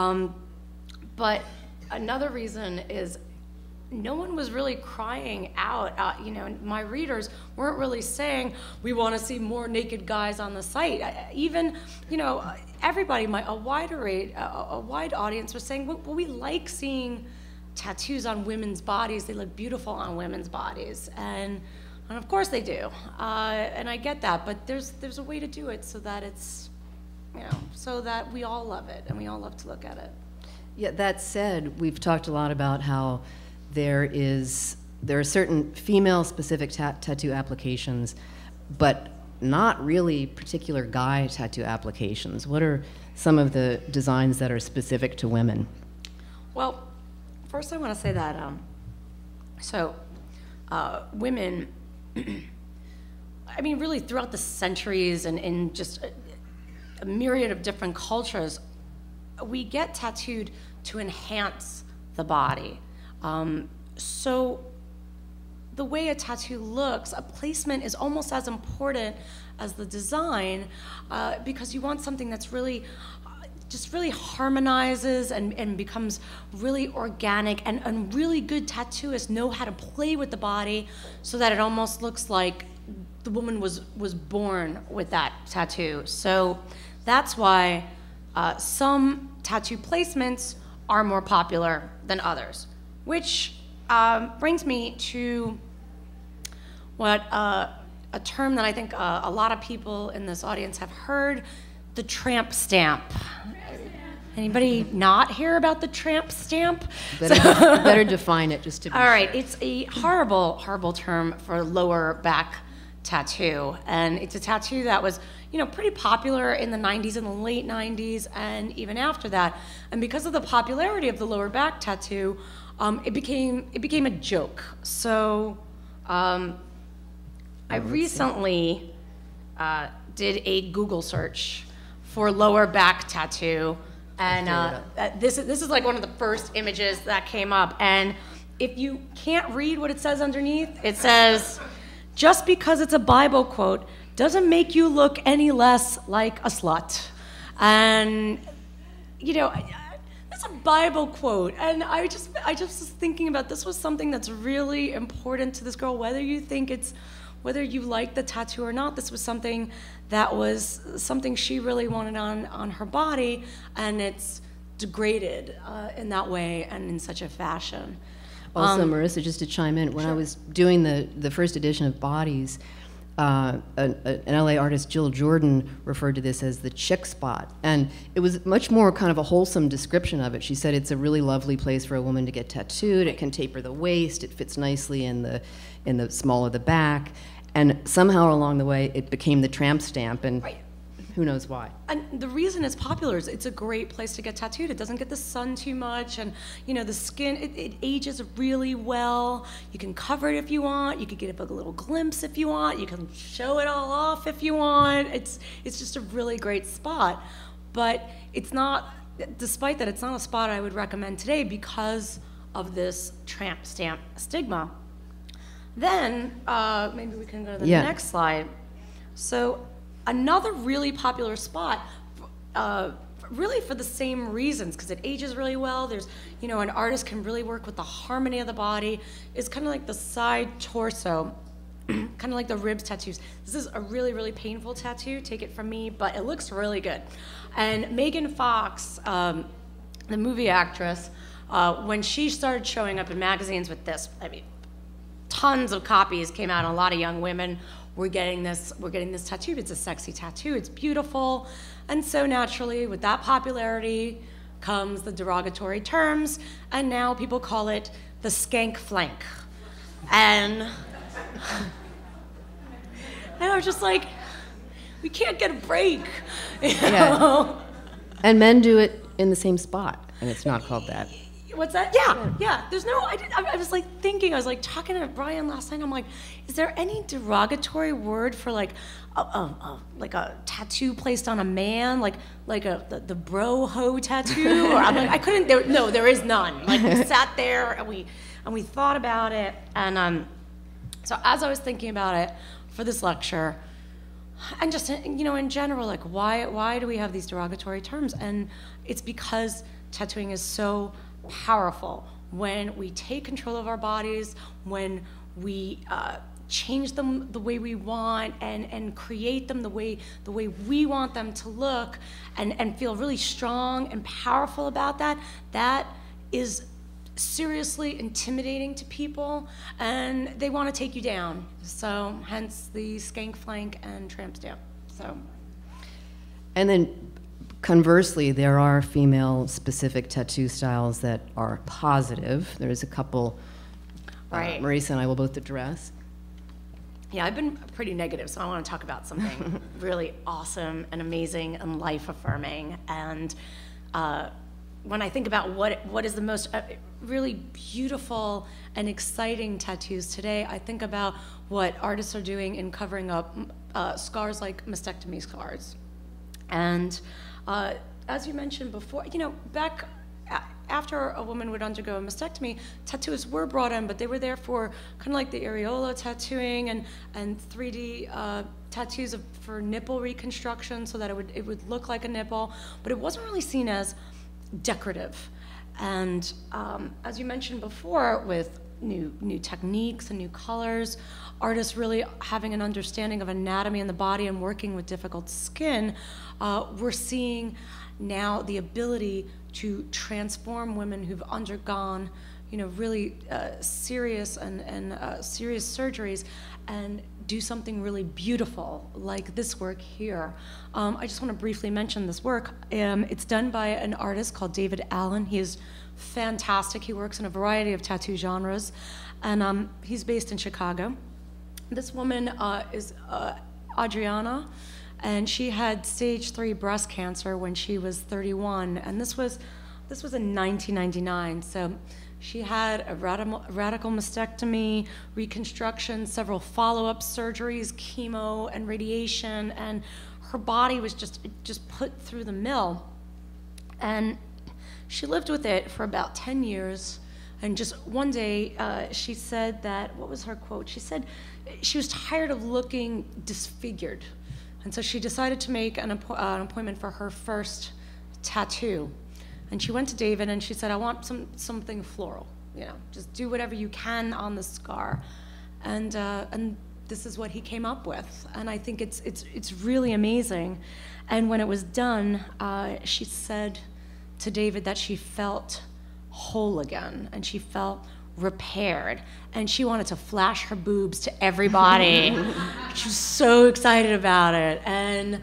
But another reason is no one was really crying out. You know, my readers weren't really saying, we want to see more naked guys on the site. Even, you know, everybody, a wide audience was saying, well, we like seeing tattoos on women's bodies. They look beautiful on women's bodies. And of course they do, and I get that, but there's a way to do it so that it's, you know, so that we all love it and we all love to look at it. Yeah, that said, we've talked a lot about how there are certain female-specific tattoo applications, but not really particular guy tattoo applications. What are some of the designs that are specific to women? Well, first I want to say that, women, I mean, really throughout the centuries and in just a myriad of different cultures, we get tattooed to enhance the body. So the way a tattoo looks, a placement is almost as important as the design, because you want something that's really just really harmonizes and becomes really organic, and really good tattooists know how to play with the body so that it almost looks like the woman was born with that tattoo. So that's why some tattoo placements are more popular than others, which brings me to what a term that I think a lot of people in this audience have heard, the tramp stamp. Anybody not hear about the tramp stamp? Better define it just to be All right, sure. It's a horrible, horrible term for lower back tattoo. And it's a tattoo that was, you know, pretty popular in the 90s and the late 90s and even after that. And because of the popularity of the lower back tattoo, it became a joke. So I recently did a Google search for lower back tattoo. And this is like one of the first images that came up. And if you can't read what it says underneath, it says, just because it's a Bible quote doesn't make you look any less like a slut. And, you know, that's a Bible quote. And I just was thinking about this was something that's really important to this girl, whether you like the tattoo or not. This was something that was something she really wanted on her body, and it's degraded in that way and in such a fashion. Also, Marisa, just to chime in, when Sure. I was doing the first edition of Bodies, an LA artist, Jill Jordan, referred to this as the chick spot. And it was much more kind of a wholesome description of it. She said it's a really lovely place for a woman to get tattooed. It can taper the waist. It fits nicely in the small of the back. And somehow along the way, it became the tramp stamp. And Right. who knows why. And the reason it's popular is it's a great place to get tattooed. It doesn't get the sun too much, and the skin, it ages really well. You can cover it if you want. You could get a little glimpse if you want. You can show it all off if you want. It's just a really great spot. But it's not, despite that, it's not a spot I would recommend today because of this tramp stamp stigma. Then, maybe we can go to the next slide. So another really popular spot, really for the same reasons, because it ages really well. There's, an artist can really work with the harmony of the body. It's kind of like the side torso, kind of like the ribs tattoos. This is a really, really painful tattoo, take it from me, but it looks really good. And Megan Fox, the movie actress, when she started showing up in magazines with this, tons of copies came out, and a lot of young women were getting this tattoo. It's a sexy tattoo, it's beautiful. And so naturally, with that popularity comes the derogatory terms, and now people call it the skank flank. And I was just like, we can't get a break. You know? And men do it in the same spot, and it's not called that. What's that? Yeah. There's no, I was like thinking, I was like talking to Brian last night, I'm like, is there any derogatory word for like a tattoo placed on a man, like the bro ho tattoo? Or I'm like, I couldn't, there is none. Like we sat there and we thought about it, and so as I was thinking about it for this lecture, and just in general, like why do we have these derogatory terms? And it's because tattooing is so powerful. When we take control of our bodies, when we change them the way we want, and create them the way we want them to look, and feel really strong and powerful about that, that is seriously intimidating to people, and they want to take you down. So hence the skank flank and tramp stamp. So, and then conversely, there are female-specific tattoo styles that are positive. There's a couple right. Marisa and I will both address. Yeah, I've been pretty negative, so I want to talk about something really awesome and amazing and life-affirming. And when I think about what is the most really beautiful and exciting tattoos today, I think about what artists are doing in covering up scars like mastectomy scars. And as you mentioned before, back after a woman would undergo a mastectomy, tattoos were brought in, but they were there for kind of like the areola tattooing and 3D tattoos for nipple reconstruction, so that it would look like a nipple, but it wasn't really seen as decorative. And as you mentioned before, with new techniques and new colors, artists really having an understanding of anatomy in the body and working with difficult skin, we're seeing now the ability to transform women who've undergone, really serious and serious surgeries, and do something really beautiful, like this work here. I just want to briefly mention this work. It's done by an artist called David Allen. He is fantastic. He works in a variety of tattoo genres, and he's based in Chicago. This woman is Adriana, and she had stage 3 breast cancer when she was 31, and this was in 1999. So she had a radical mastectomy, reconstruction, several follow-up surgeries, chemo and radiation, and her body was just put through the mill. And she lived with it for about 10 years. And just one day, she said that, what was her quote? She said she was tired of looking disfigured. And so she decided to make an appointment for her first tattoo. And she went to David and she said, I want something floral, just do whatever you can on the scar. And this is what he came up with. And I think it's really amazing. And when it was done, she said to David that she felt whole again, and she felt repaired, and she wanted to flash her boobs to everybody. She was so excited about it, and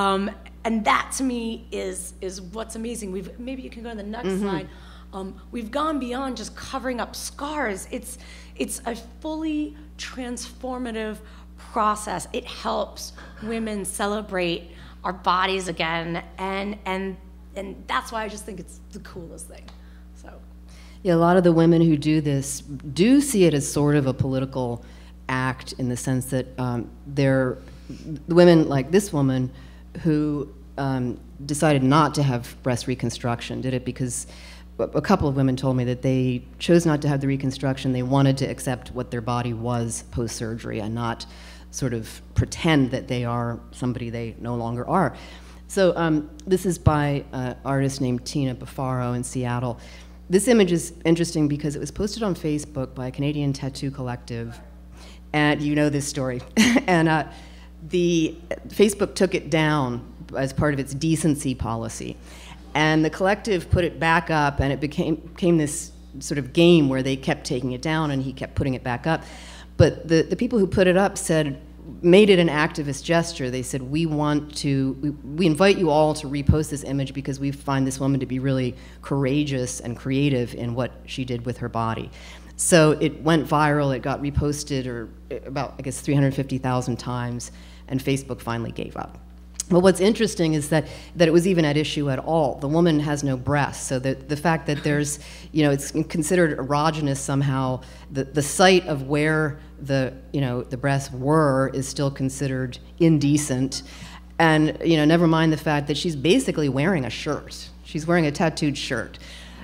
that to me is what's amazing. Maybe you can go to the next slide. We've gone beyond just covering up scars. It's a fully transformative process. It helps women celebrate our bodies again, and that's why I just think it's the coolest thing. So, yeah, a lot of the women who do this do see it as sort of a political act in the sense that they're women like this woman who decided not to have breast reconstruction, did it because a couple of women told me that they chose not to have the reconstruction. They wanted to accept what their body was post-surgery and not sort of pretend that they are somebody they no longer are. So this is by an artist named Tina Bufaro in Seattle. This image is interesting because it was posted on Facebook by a Canadian tattoo collective, and you know this story. And the Facebook took it down as part of its decency policy. And the collective put it back up, and it became this sort of game where they kept taking it down and he kept putting it back up. But the people who put it up made it an activist gesture. They said, we invite you all to repost this image because we find this woman to be really courageous and creative in what she did with her body. So it went viral, it got reposted about, I guess, 350,000 times, and Facebook finally gave up. But what's interesting is that it was even at issue at all. The woman has no breasts, so the fact that there's, it's considered erogenous somehow, the site of where the breasts were is still considered indecent. And, never mind the fact that she's basically wearing a shirt. She's wearing a tattooed shirt.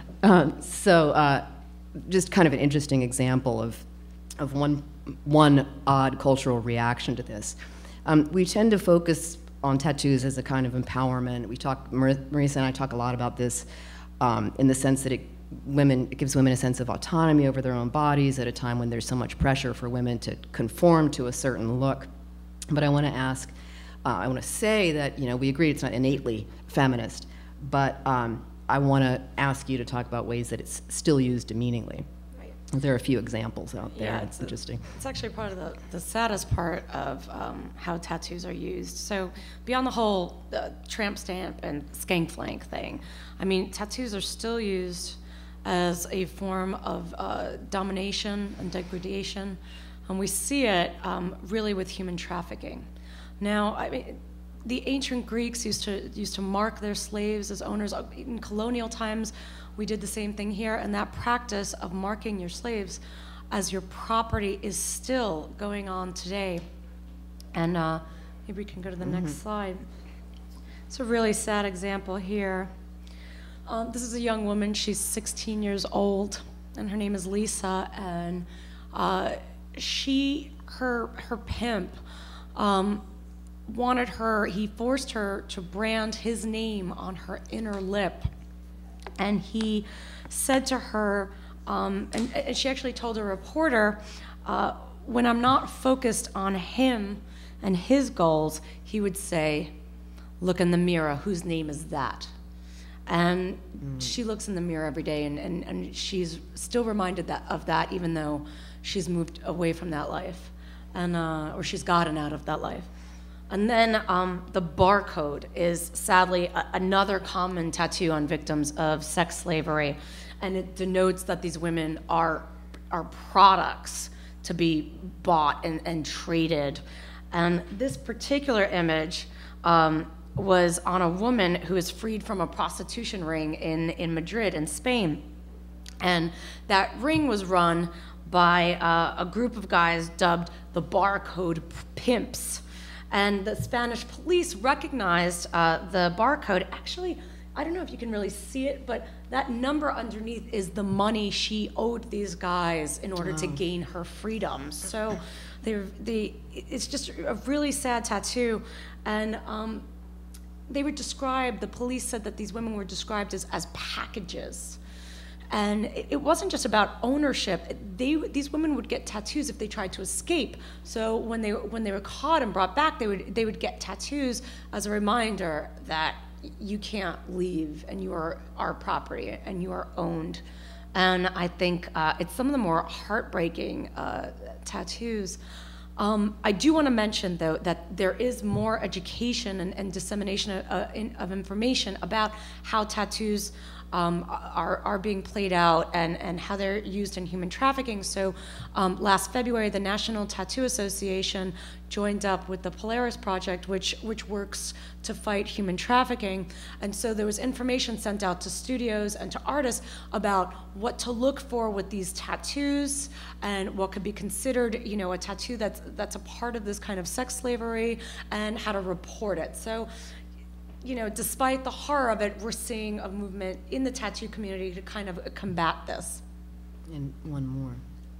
Just kind of an interesting example of one odd cultural reaction to this. We tend to focus on tattoos as a kind of empowerment. Marisa and I talk a lot about this in the sense that it gives women a sense of autonomy over their own bodies at a time when there's so much pressure for women to conform to a certain look. But I want to say that we agree it's not innately feminist, but I want to ask you to talk about ways that it's still used demeaningly. Right. There are a few examples out there. Yeah, it's interesting. It's actually part of the saddest part of how tattoos are used. So beyond the whole tramp stamp and skank flank thing, I mean, tattoos are still used as a form of domination and degradation, and we see it really with human trafficking. Now, I mean, the ancient Greeks used to mark their slaves as owners. In colonial times, we did the same thing here, and that practice of marking your slaves as your property is still going on today. And maybe we can go to the next slide. It's a really sad example here. This is a young woman. She's 16 years old, and her name is Lisa. And her pimp, he forced her to brand his name on her inner lip. And he said to her, and she actually told a reporter, when I'm not focused on him and his goals, he would say, look in the mirror, whose name is that? And she looks in the mirror every day, and she's still reminded of that, even though she's moved away from that life, and or she's gotten out of that life. And then the barcode is sadly another common tattoo on victims of sex slavery, and it denotes that these women are products to be bought and traded. And this particular image was on a woman who was freed from a prostitution ring in Madrid, in Spain. And that ring was run by a group of guys dubbed the Barcode Pimps. And the Spanish police recognized the barcode. Actually, I don't know if you can really see it, but that number underneath is the money she owed these guys in order to gain her freedom. So it's just a really sad tattoo. And the police said that these women were described as packages. And it wasn't just about ownership. These women would get tattoos if they tried to escape. So when they were caught and brought back, they would get tattoos as a reminder that you can't leave, and you are our property, and you are owned. And I think it's some of the more heartbreaking tattoos. I do want to mention, though, that there is more education and dissemination of information about how tattoos are being played out and how they're used in human trafficking. So last February, the National Tattoo Association joined up with the Polaris Project, which works to fight human trafficking. And so there was information sent out to studios and to artists about what to look for with these tattoos and what could be considered, you know, a tattoo that's a part of this kind of sex slavery, and how to report it. So, you know, despite the horror of it, we're seeing a movement in the tattoo community to kind of combat this. And one more.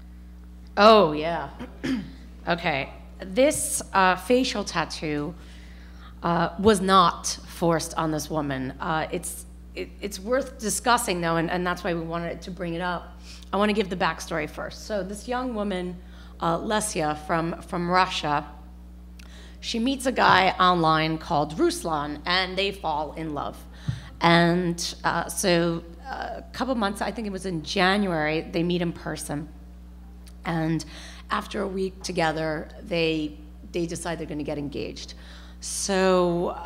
Oh, yeah. Okay. This facial tattoo was not forced on this woman. It's worth discussing, though, and that's why we wanted to bring it up. I want to give the backstory first. So this young woman, Lesia from Russia, she meets a guy online called Ruslan, and they fall in love. And so a couple months, I think it was in January, they meet in person. And after a week together, they decide they're going to get engaged. So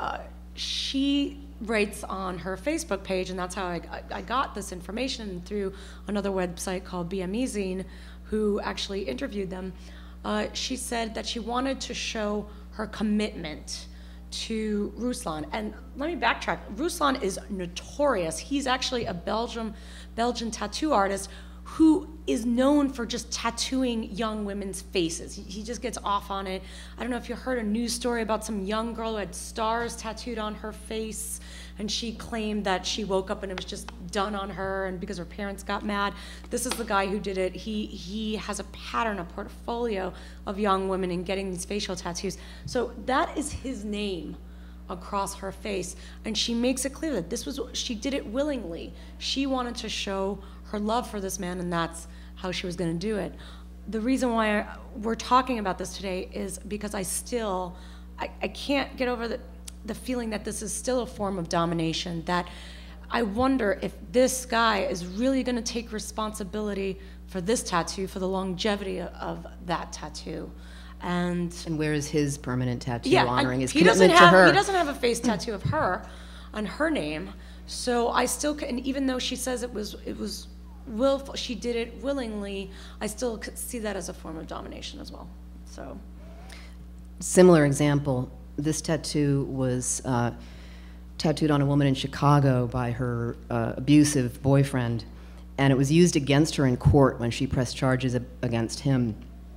she writes on her Facebook page, and that's how I got this information through another website called BMEzine, who actually interviewed them. She said that she wanted to show her commitment to Ruslan. And let me backtrack. Ruslan is notorious. He's actually a Belgian tattoo artist who is known for just tattooing young women's faces. He just gets off on it. I don't know if you heard a news story about some young girl who had stars tattooed on her face, and she claimed that she woke up and it was just done on her, and because her parents got mad. This is the guy who did it. He has a pattern, a portfolio of young women in getting these facial tattoos. So that is his name across her face, and she makes it clear that she did it willingly. She wanted to show her love for this man, and that's how she was going to do it. The reason why we're talking about this today is because I can't get over the feeling that this is still a form of domination, that I wonder if this guy is really going to take responsibility for this tattoo, for the longevity of that tattoo. And where is his permanent tattoo honoring his he commitment to her? He doesn't have a face tattoo of her on her name. So I still, and even though she says it was willful, she did it willingly, I still see that as a form of domination as well. So, similar example, this tattoo was tattooed on a woman in Chicago by her abusive boyfriend, and it was used against her in court when she pressed charges against him.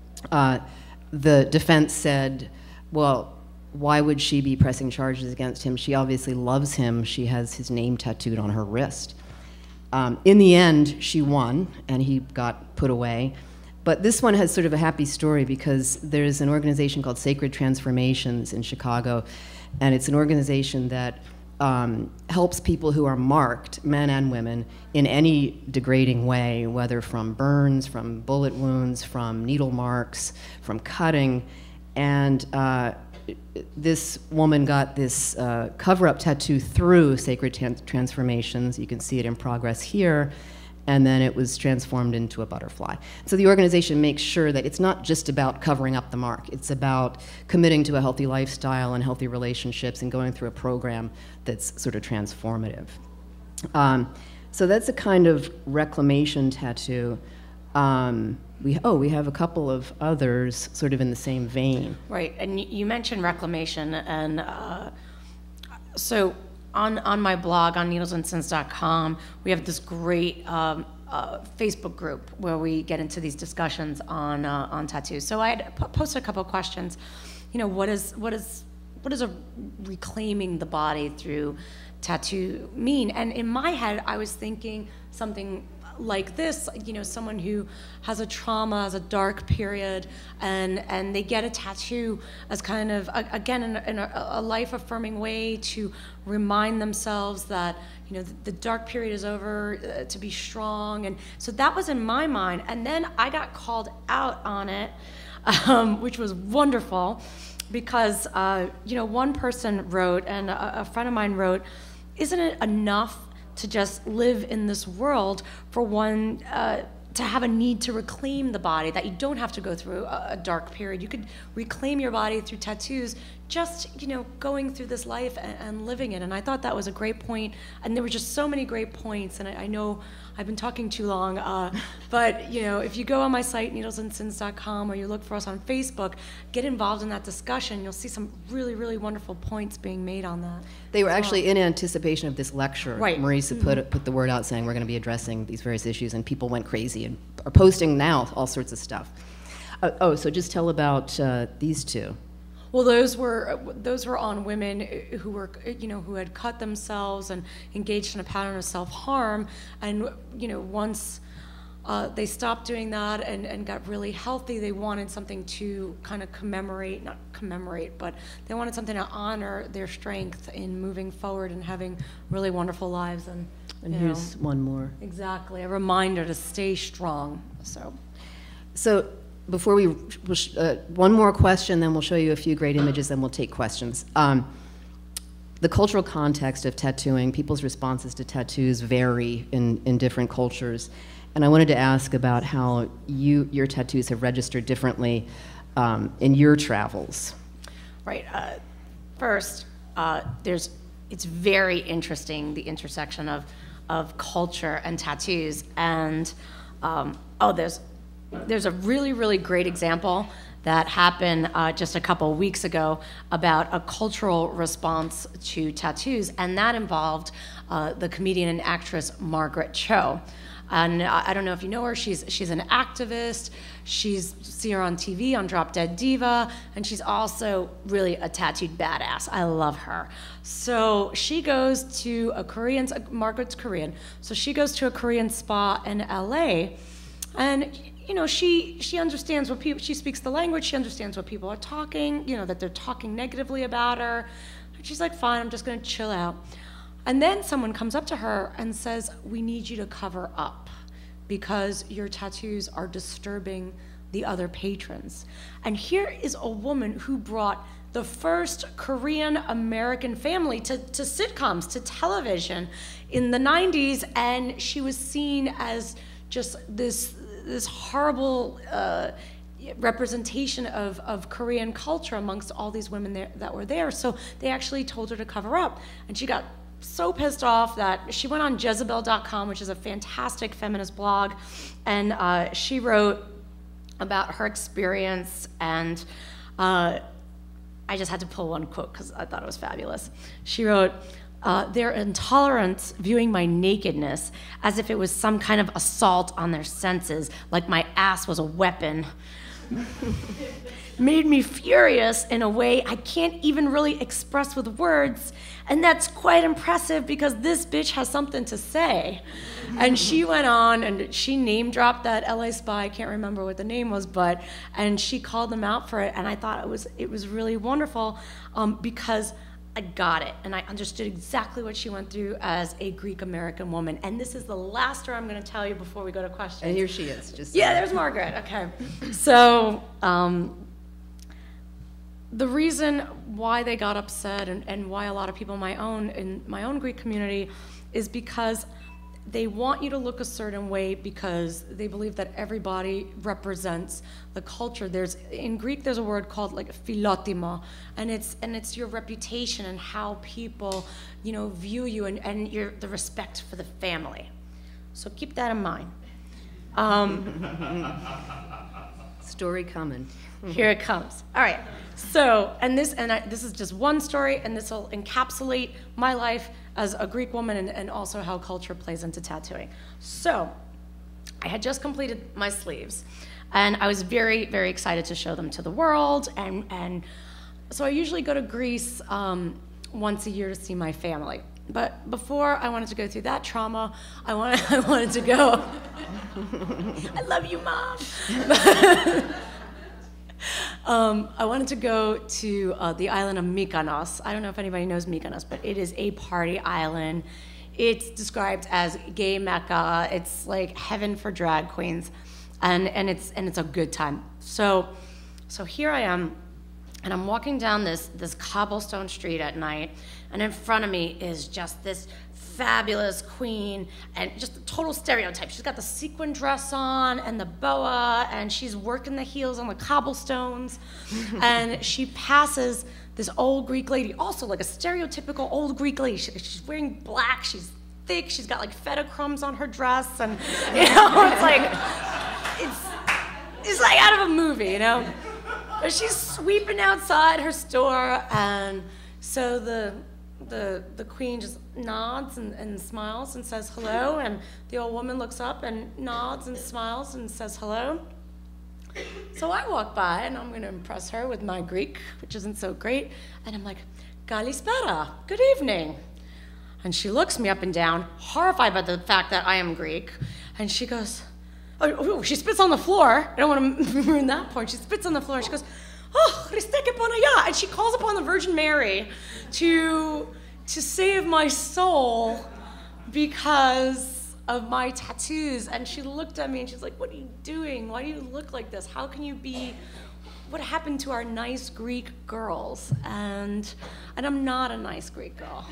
The defense said, well, why would she be pressing charges against him? She obviously loves him. She has his name tattooed on her wrist. In the end, she won, and he got put away. But this one has sort of a happy story because there's an organization called Sacred Transformations in Chicago, and it's an organization that helps people who are marked, men and women, in any degrading way, whether from burns, from bullet wounds, from needle marks, from cutting. And this woman got this cover-up tattoo through Sacred Transformations. You can see it in progress here. And then it was transformed into a butterfly. So the organization makes sure that it's not just about covering up the mark. It's about committing to a healthy lifestyle and healthy relationships and going through a program that's sort of transformative. So that's a kind of reclamation tattoo. We have a couple of others sort of in the same vein. Right, and you mentioned reclamation, and so on my blog, on needlesandsense.com, we have this great Facebook group where we get into these discussions on tattoos. So I had posted a couple of questions. You know, what is a reclaiming the body through tattoo mean? And in my head, I was thinking something like this, you know, someone who has a trauma, has a dark period, and they get a tattoo as kind of, again, in a life-affirming way to remind themselves that, you know, the dark period is over, to be strong. And so that was in my mind. And then I got called out on it, which was wonderful, because, you know, one person wrote, and a friend of mine wrote, isn't it enough to just live in this world for one to have a need to reclaim the body, that you don't have to go through a dark period. You could reclaim your body through tattoos, just, you know, going through this life and living it. And I thought that was a great point. And there were just so many great points. And I know I've been talking too long, but, you know, if you go on my site, needlesandsins.com, or you look for us on Facebook, get involved in that discussion. You'll see some really, really wonderful points being made on that. They were actually in anticipation of this lecture. Right. Marisa put the word out saying we're going to be addressing these various issues, and people went crazy and are posting now all sorts of stuff. So just tell about these two. Well, those were on women who were, you know, who had cut themselves and engaged in a pattern of self-harm, and, you know, once they stopped doing that and got really healthy, they wanted something to kind of not commemorate, but they wanted something to honor their strength in moving forward and having really wonderful lives. And here's one more. Exactly, a reminder to stay strong. So before one more question, then we'll show you a few great images, then we'll take questions. The cultural context of tattooing, people's responses to tattoos vary in different cultures. And I wanted to ask about how your tattoos have registered differently in your travels. Right. First, it's very interesting, the intersection of culture and tattoos. And there's a really, really great example that happened just a couple weeks ago about a cultural response to tattoos, and that involved the comedian and actress Margaret Cho. And I don't know if you know her, she's an activist, see her on TV on Drop Dead Diva, and she's also really a tattooed badass. I love her. So she goes to Margaret's Korean, so she goes to a Korean spa in LA, and you know, she understands what people, she speaks the language, she understands what people are talking, you know, that they're talking negatively about her. And she's like, fine, I'm just gonna chill out. And then someone comes up to her and says, we need you to cover up because your tattoos are disturbing the other patrons. And here is a woman who brought the first Korean American family to sitcoms, to television in the 90s, and she was seen as just this horrible representation of Korean culture amongst all these women that were there. So they actually told her to cover up, and she got so pissed off that she went on Jezebel.com, which is a fantastic feminist blog, and she wrote about her experience, and I just had to pull one quote because I thought it was fabulous. She wrote, their intolerance viewing my nakedness as if it was some kind of assault on their senses, like my ass was a weapon, made me furious in a way I can't even really express with words, and that's quite impressive because this bitch has something to say. And she went on and she name-dropped that LA spa, I can't remember what the name was, and she called them out for it, and I thought it was really wonderful because I got it, and I understood exactly what she went through as a Greek-American woman. And this is the last story I'm going to tell you before we go to questions. And here she is. Yeah, there's Margaret. Okay. So the reason why they got upset and why a lot of people in my own Greek community is because they want you to look a certain way because they believe that everybody represents the culture. In Greek, there's a word called like philotimo, and it's your reputation and how people, you know, view you and the respect for the family. So keep that in mind. Story coming. Here it comes. All right. So, this is just one story, and this will encapsulate my life as a Greek woman and also how culture plays into tattooing. So, I had just completed my sleeves, and I was very, very excited to show them to the world, and so I usually go to Greece once a year to see my family. But before I wanted to go through that trauma, I wanted to go. I love you, Mom. I wanted to go to the island of Mykonos. I don't know if anybody knows Mykonos, but it is a party island. It's described as gay Mecca. It's like heaven for drag queens, and it's a good time. So here I am. And I'm walking down this cobblestone street at night, and in front of me is just this fabulous queen, and just a total stereotype. She's got the sequin dress on and the boa, and she's working the heels on the cobblestones. And she passes this old Greek lady, also like a stereotypical old Greek lady. She's wearing black, she's thick, she's got like feta crumbs on her dress, and you know, it's like out of a movie, you know? But she's sweeping outside her store, and so the queen just nods and smiles and says hello, and the old woman looks up and nods and smiles and says hello. So I walk by, and I'm going to impress her with my Greek, which isn't so great, and I'm like, Kalispera, good evening. And she looks me up and down, horrified by the fact that I am Greek, and she goes, oh, she spits on the floor. I don't want to ruin that point. She spits on the floor, and she goes, oh, Christe que ponaya, and she calls upon the Virgin Mary to save my soul because of my tattoos. And she looked at me and she's like, what are you doing? Why do you look like this? How can you be, what happened to our nice Greek girls? And I'm not a nice Greek girl.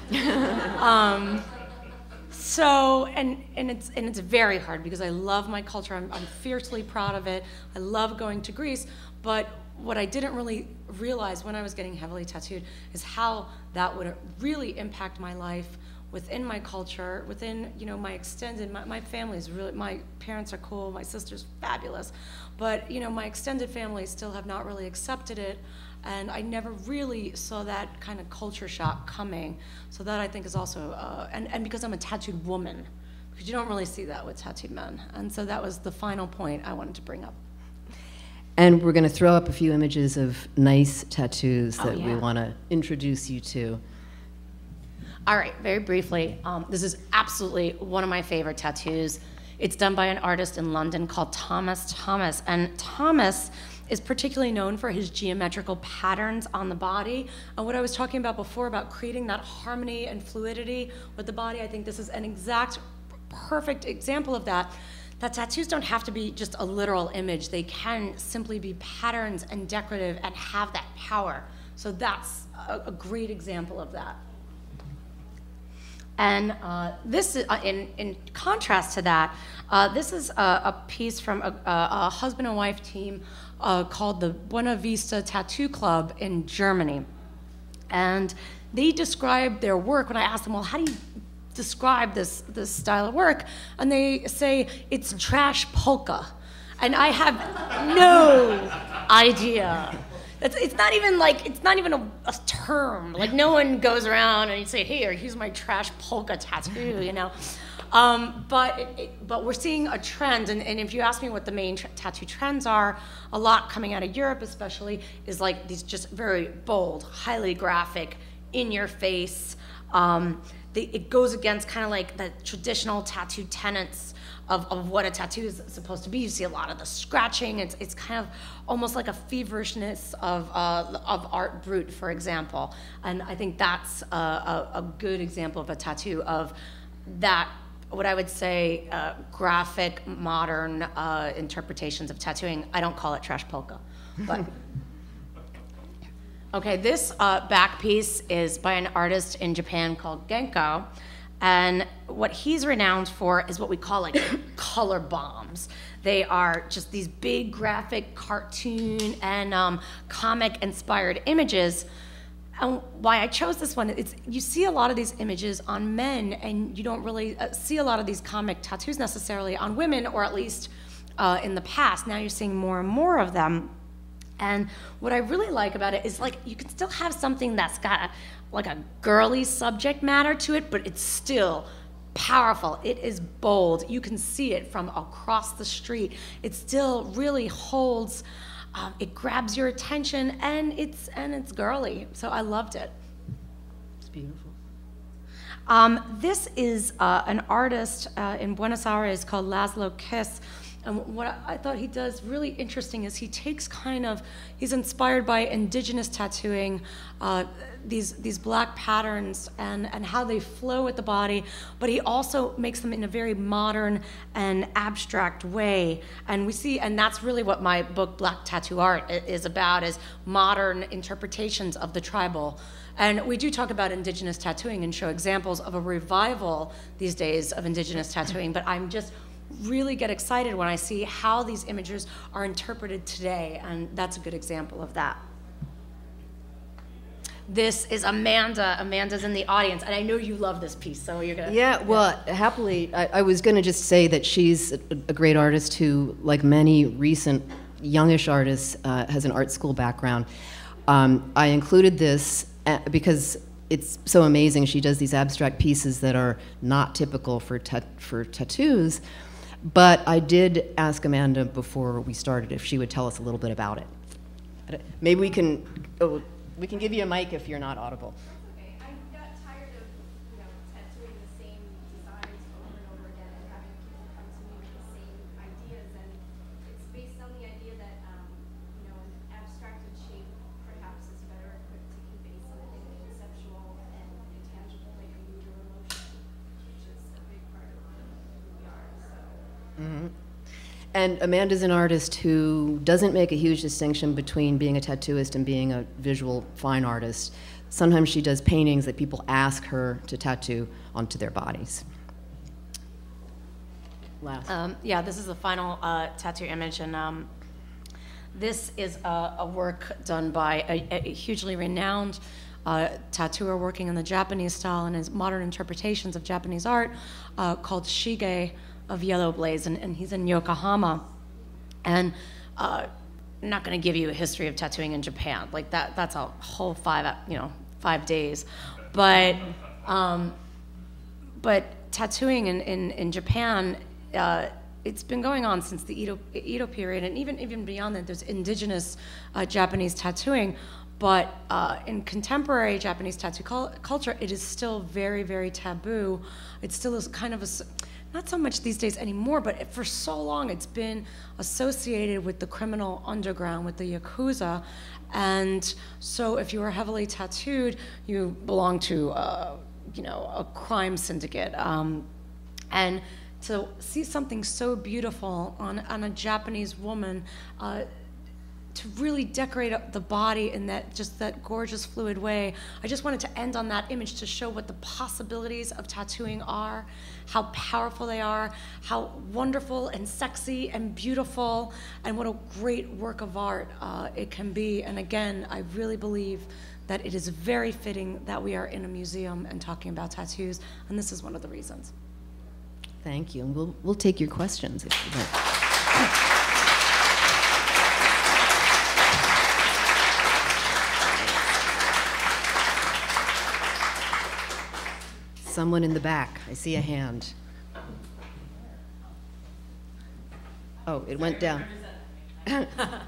So, and it's very hard because I love my culture. I'm fiercely proud of it. I love going to Greece, but what I didn't really realize when I was getting heavily tattooed is how that would really impact my life within my culture, within, you know, my extended, my family is really, my parents are cool, my sister's fabulous, but, you know, my extended family still have not really accepted it, and I never really saw that kind of culture shock coming. So that I think is also, and because I'm a tattooed woman, because you don't really see that with tattooed men, and so that was the final point I wanted to bring up. And we're going to throw up a few images of nice tattoos that we yeah. want to introduce you to. All right, very briefly, this is absolutely one of my favorite tattoos. It's done by an artist in London called Thomas, and Thomas is particularly known for his geometrical patterns on the body. And what I was talking about before about creating that harmony and fluidity with the body, I think this is an exact perfect example of that. That tattoos don't have to be just a literal image. They can simply be patterns and decorative and have that power. So that's a great example of that. And this is, in contrast to that, this is a piece from a husband and wife team called the Buena Vista Tattoo Club in Germany. And they described their work when I asked them, well, how do you describe this style of work? And they say it's trash polka. And I have no idea. It's not even a term. Like, no one goes around and you say, here, here's my trash polka tattoo, you know. But we're seeing a trend, and if you ask me what the main tattoo trends are, a lot coming out of Europe especially, is like these just very bold, highly graphic, in your face. It goes against kind of like the traditional tattoo tenets of what a tattoo is supposed to be. You see a lot of the scratching. It's kind of almost like a feverishness of art brut, for example. And I think that's a good example of a tattoo of that, what I would say, graphic, modern interpretations of tattooing. I don't call it trash polka, but. Okay, this back piece is by an artist in Japan called Genko, and what he's renowned for is what we call like color bombs. They are just these big graphic cartoon and comic-inspired images. And why I chose this one, you see a lot of these images on men, and you don't really see a lot of these comic tattoos necessarily on women, or at least in the past. Now you're seeing more and more of them. And what I really like about it is, like, you can still have something that's got like a girly subject matter to it, but it's still powerful. It is bold. You can see it from across the street. It still really holds. It grabs your attention, and it's girly. So I loved it. It's beautiful. This is an artist in Buenos Aires called Laszlo Kiss. And what I thought he does really interesting is he takes he's inspired by indigenous tattooing, these black patterns and how they flow with the body, but he also makes them in a very modern and abstract way. And that's really what my book, Black Tattoo Art, is about, is modern interpretations of the tribal. And we do talk about indigenous tattooing and show examples of a revival these days of indigenous tattooing, but I'm just really get excited when I see how these images are interpreted today, and that's a good example of that. This is Amanda. Amanda's in the audience, and I know you love this piece, so you're gonna... Yeah, well, happily, I was gonna just say that she's a great artist who, like many recent youngish artists, has an art school background. I included this because it's so amazing. She does these abstract pieces that are not typical for tattoos. But I did ask Amanda before we started if she would tell us a little bit about it. Maybe we can give you a mic if you're not audible. Okay, I got tired of tattooing the same designs over and over again and having people come to me with the same ideas, and it's based on the idea that an abstracted shape perhaps is better equipped to convey something conceptual and intangible, like a mood or emotion, which is a big part of who we are. Mm-hmm. And Amanda's an artist who doesn't make a huge distinction between being a tattooist and being a visual fine artist. Sometimes she does paintings that people ask her to tattoo onto their bodies. Last. Yeah, this is the final tattoo image, and this is a work done by a hugely renowned tattooer working in the Japanese style and his modern interpretations of Japanese art called Shige of Yellow Blaze, and he's in Yokohama. And I'm not going to give you a history of tattooing in Japan. Like that's a whole 5 days. But tattooing in Japan, it's been going on since the Edo period, and even beyond that, there's indigenous Japanese tattooing. But in contemporary Japanese tattoo culture, it is still very, very taboo. It still is kind of not so much these days anymore, but for so long it's been associated with the criminal underground, with the Yakuza. And so if you are heavily tattooed, you belong to a crime syndicate. And to see something so beautiful on a Japanese woman, to really decorate up the body in that gorgeous fluid way. I just wanted to end on that image to show what the possibilities of tattooing are, how powerful they are, how wonderful and sexy and beautiful, and what a great work of art it can be. And again, I really believe that it is very fitting that we are in a museum and talking about tattoos, and this is one of the reasons. Thank you, and we'll take your questions if you like. Someone in the back. I see a hand. Oh, it went down. Thank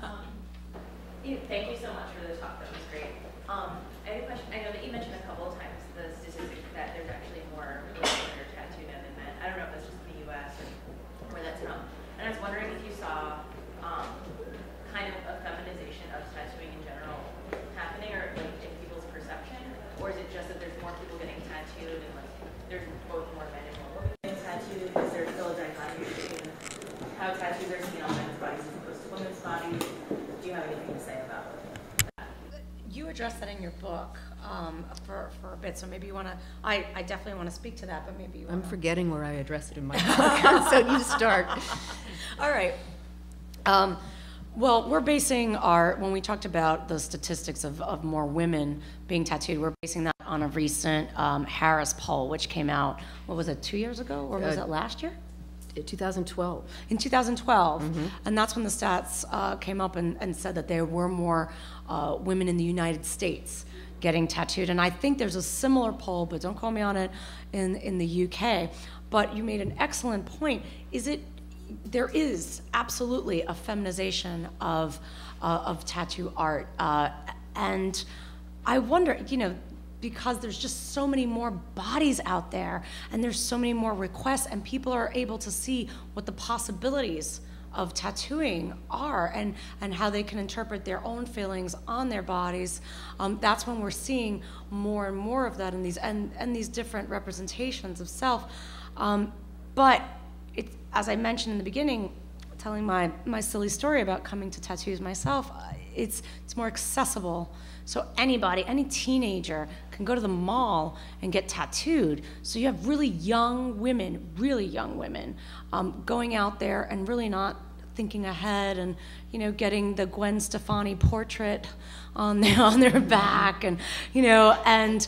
you so much for the talk. That was great. I have a question. I know that you mentioned a couple of times the statistic that there's actually more women that are tattooed than men. I don't know if that's just in the U.S. or where that's from. And I was wondering if you saw kind of a feminization of tattooing in general happening, or like in people's perception, or is it just that there's more people getting tattooed and like there's both more men and more women getting tattooed? Is there still a dichotomy between how tattoos are seen on men's bodies as opposed to women's bodies? Do you have anything to say about that? You addressed that in your book for a bit, so maybe you want to. I definitely want to speak to that, but maybe you. I'm forgetting where I addressed it in my book, so you start. All right. Well, we're basing when we talked about the statistics of more women being tattooed, we're basing that on a recent Harris poll, which came out, what was it, 2 years ago, or was it last year? 2012. In 2012, and that's when the stats came up and said that there were more women in the United States getting tattooed. And I think there's a similar poll, but don't call me on it, in the UK. But you made an excellent point. There is absolutely a feminization of tattoo art, and I wonder, because there's just so many more bodies out there, and there's so many more requests, and people are able to see what the possibilities of tattooing are, and how they can interpret their own feelings on their bodies. That's when we're seeing more and more of that in these and these different representations of self. But as I mentioned in the beginning, telling my silly story about coming to tattoos myself, it's more accessible. So anybody, any teenager can go to the mall and get tattooed. So you have really young women, going out there and really not thinking ahead and, you know, getting the Gwen Stefani portrait on their back, and, you know, and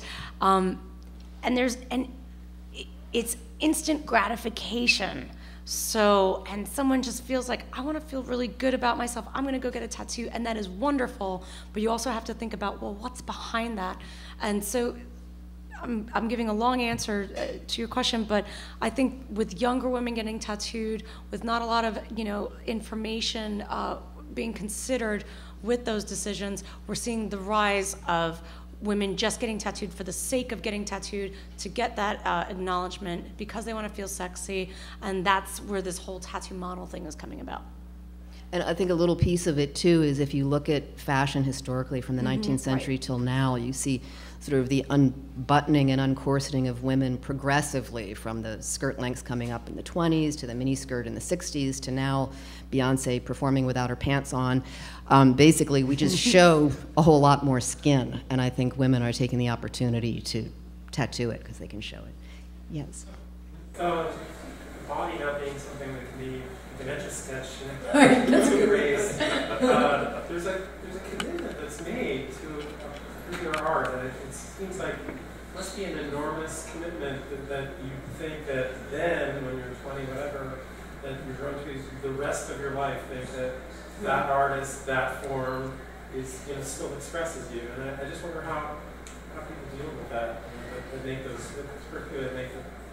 it's instant gratification. So, and someone just feels like, I want to feel really good about myself, I'm going to go get a tattoo, and that is wonderful, but you also have to think about, well, what's behind that? And so I'm giving a long answer to your question, but I think with younger women getting tattooed, with not a lot of, you know, information being considered with those decisions, we're seeing the rise of women just getting tattooed for the sake of getting tattooed, to get that acknowledgement because they want to feel sexy, and that's where this whole tattoo model thing is coming about. And I think a little piece of it too is if you look at fashion historically from the 19th century till now, you see sort of the unbuttoning and uncorseting of women progressively, from the skirt lengths coming up in the 20s to the miniskirt in the 60s to now Beyonce performing without her pants on. Basically, we just show a whole lot more skin, and I think women are taking the opportunity to tattoo it because they can show it. Yes? The body not being something that can be an etch-a-sketch and raised. There's a commitment that's made to your art, and it seems like it must be an enormous commitment that you think that then, when you're 20, whatever, that you're going to the rest of your life think that that artist, that form is, you know, still expresses you. And I just wonder how people deal with that, that make those, particularly that make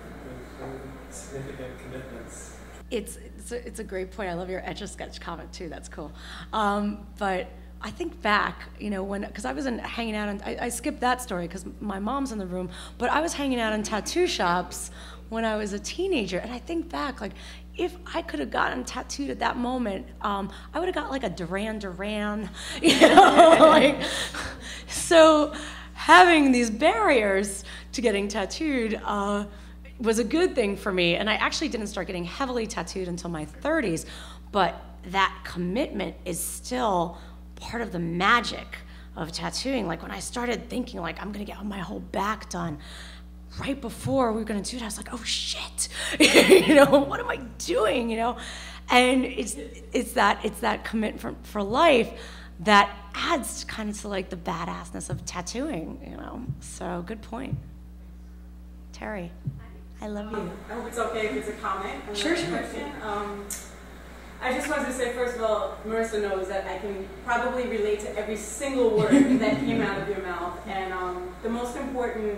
the significant commitments. It's a great point. I love your Etch-a-Sketch comment too. That's cool. But I think back, you know, because I was hanging out, and I skipped that story because my mom's in the room, but I was hanging out in tattoo shops when I was a teenager, and I think back, like, if I could have gotten tattooed at that moment, I would have got like a Duran Duran, you know, like, so having these barriers to getting tattooed was a good thing for me, and I actually didn't start getting heavily tattooed until my 30s, but that commitment is still part of the magic of tattooing. Like when I started thinking like I'm gonna get my whole back done, right before we were gonna do it, I was like, oh shit, you know, what am I doing, you know? And it's that commitment for life that adds kind of to like the badassness of tattooing, you know? So good point. Terry, I love you. I hope it's okay if it's a comment. Sure. Question. I just wanted to say, first of all, Marisa knows that I can probably relate to every single word that came out of your mouth. And the most important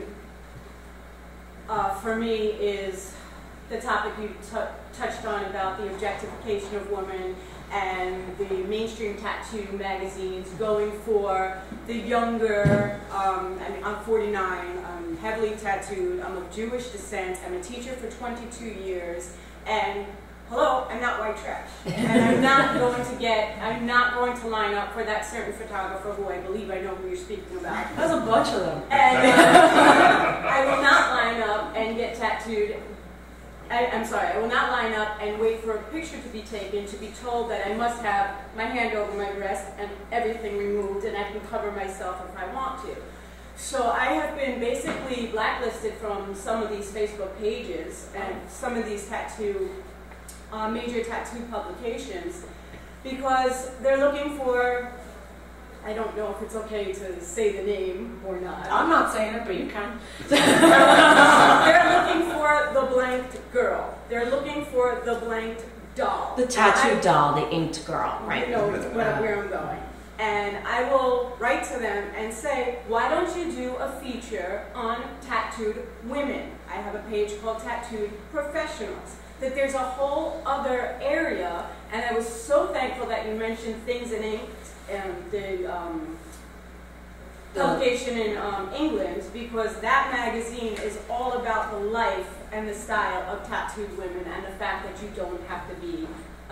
for me is the topic you touched on about the objectification of women and the mainstream tattoo magazines going for the younger, I mean, I'm 49, I'm heavily tattooed, I'm of Jewish descent, I'm a teacher for 22 years, and hello, I'm not white trash. And I'm not going to line up for that certain photographer who I believe I know who you're speaking about. There's a bunch of them. And I will not line up and get tattooed. I'm sorry, I will not line up and wait for a picture to be taken to be told that I must have my hand over my breast and everything removed and I can cover myself if I want to. So I have been basically blacklisted from some of these Facebook pages and some of these major tattoo publications because they're looking for, I don't know if it's okay to say the name or not. I'm not saying it, but you can. They're looking for the blanked girl. They're looking for the blanked doll. The tattooed doll, the inked girl, right? You know where I'm going. And I will write to them and say, why don't you do a feature on tattooed women? I have a page called Tattooed Professionals. That there's a whole other area, and I was so thankful that you mentioned Things in Ink, the publication in England, because that magazine is all about the life and the style of tattooed women and the fact that you don't have to be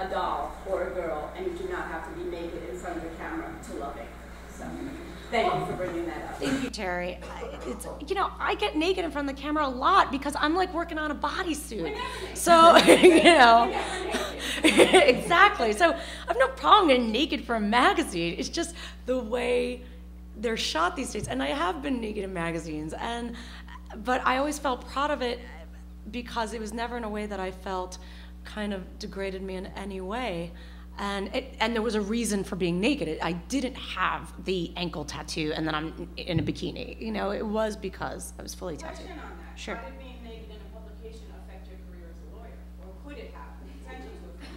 a doll or a girl, and you do not have to be naked in front of the camera to love it. So, thank you for bringing that up. Thank you, Terry. It's, you know, I get naked in front of the camera a lot because I'm like working on a bodysuit. So, you know, exactly. So I have no problem getting naked for a magazine. It's just the way they're shot these days. And I have been naked in magazines, but I always felt proud of it because it was never in a way that I felt kind of degraded me in any way. And there was a reason for being naked. I didn't have the ankle tattoo and then I'm in a bikini. You know, it was because I was fully tattooed. Question on that. Sure. How did being naked in a publication affect your career as a lawyer? Or could it have the potential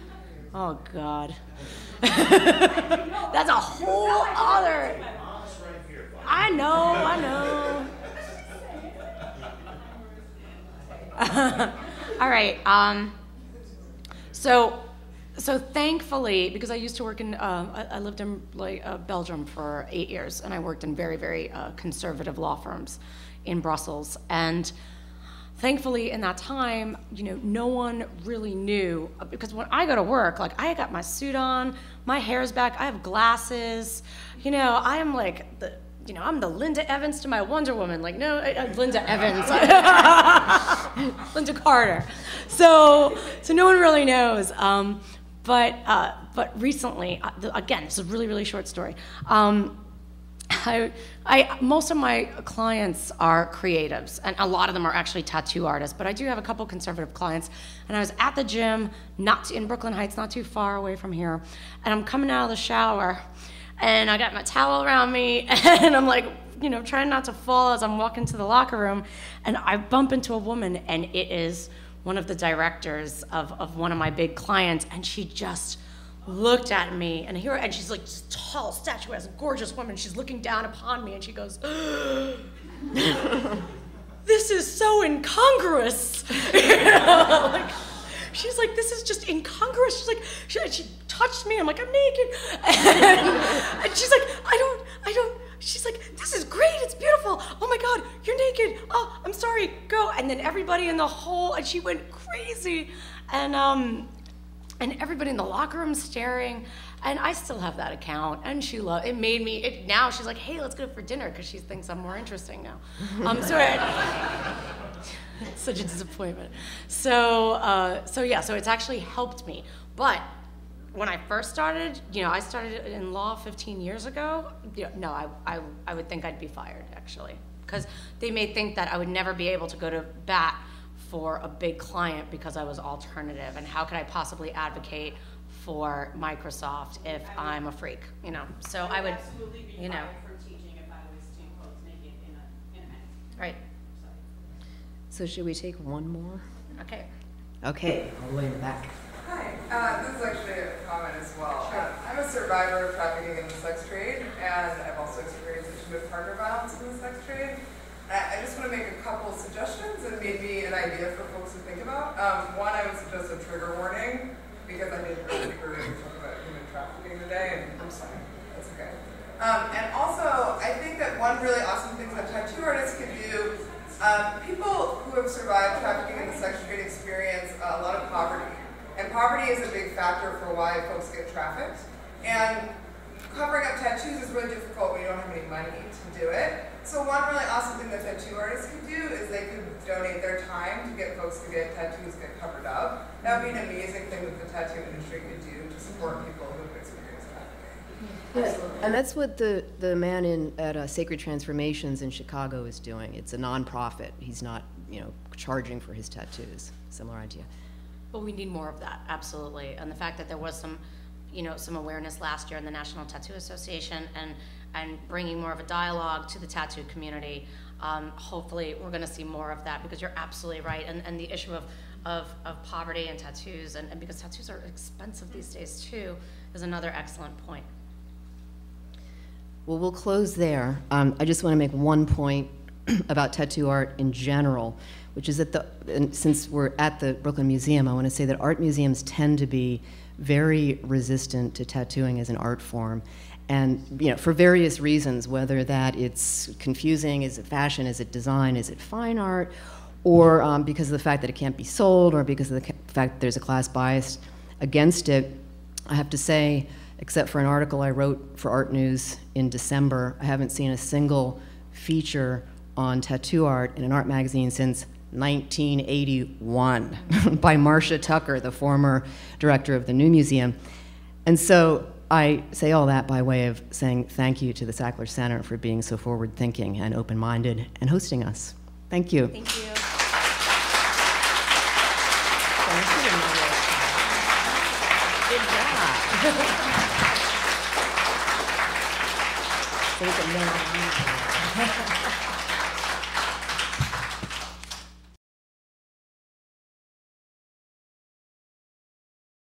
to affect your career? Oh, God. That's a whole other... I know. All right. So thankfully, because I used to work in, I lived in Belgium for 8 years, and I worked in very, very conservative law firms in Brussels. And thankfully, in that time, you know, no one really knew, because when I go to work, like, I got my suit on, my hair's back, I have glasses, you know, I am like I'm the Linda Evans to my Wonder Woman. Like, no, Linda Evans. Linda Carter. So no one really knows. But recently, again, it's a really, really short story. Most of my clients are creatives, and a lot of them are actually tattoo artists, but I do have a couple conservative clients. And I was at the gym, in Brooklyn Heights, not too far away from here, and I'm coming out of the shower, and I got my towel around me, and I'm like, you know, trying not to fall as I'm walking to the locker room, and I bump into a woman, and it is one of the directors of one of my big clients, and she just looked at me, and she's like this tall, statuesque, gorgeous woman. She's looking down upon me, and she goes, "This is so incongruous." You know, like, she's like, "This is just incongruous." She's like, she touched me. I'm like, "I'm naked," and she's like, I don't. She's like, "This is great. It's beautiful. Oh my God, you're naked. Oh, I'm sorry. Go." And then everybody in the and she went crazy, and everybody in the locker room staring. And I still have that account, and it made me. Now she's like, "Hey, let's go for dinner," because she thinks I'm more interesting now. Such a disappointment. So it's actually helped me. But when I first started, you know, I started in law 15 years ago. You know, I would think I'd be fired, actually, because they may think that I would never be able to go to bat for a big client because I was alternative, and how could I possibly advocate for Microsoft if I'm a freak, you know? So I would, absolutely be you know, fired for teaching if I was seeing folks naked in a magazine. right? So should we take one more? Okay. Okay, all the way in the back. Hi, this is actually a comment as well. I'm a survivor of trafficking in the sex trade, and I've also experienced intimate partner violence in the sex trade. I just want to make a couple suggestions and maybe an idea for folks to think about. One, I would suggest a trigger warning, because I didn't really think we were going to talk about human trafficking today, and I'm sorry, that's okay. And also, I think that one really awesome thing that tattoo artists can do, people who have survived trafficking in the sex trade experience a lot of poverty. And poverty is a big factor for why folks get trafficked. And covering up tattoos is really difficult when you don't have any money to do it. So one really awesome thing that tattoo artists could do is they could donate their time to get folks to get tattoos get covered up. That would be an amazing thing that the tattoo industry could do to support people who have experienced trafficking. And that's what the man at Sacred Transformations in Chicago is doing. It's a nonprofit. He's not, you know, charging for his tattoos. Similar idea. But we need more of that, absolutely. And the fact that there was some awareness last year in the National Tattoo Association and bringing more of a dialogue to the tattoo community. Hopefully we're gonna see more of that, because you're absolutely right. And the issue of poverty and tattoos, and because tattoos are expensive these days too, is another excellent point. Well, we'll close there. I just want to make one point about tattoo art in general, which is that since we're at the Brooklyn Museum, I want to say that art museums tend to be very resistant to tattooing as an art form, and you know, for various reasons, whether that it's confusing, is it fashion, is it design, is it fine art, or because of the fact that it can't be sold, or because of the fact that there's a class bias. against it. I have to say, except for an article I wrote for Art News in December, I haven't seen a single feature on tattoo art in an art magazine since 1981 by Marcia Tucker, the former director of the New Museum. And so I say all that by way of saying thank you to the Sackler Center for being so forward-thinking and open-minded and hosting us. Thank you. Thank you. Good job.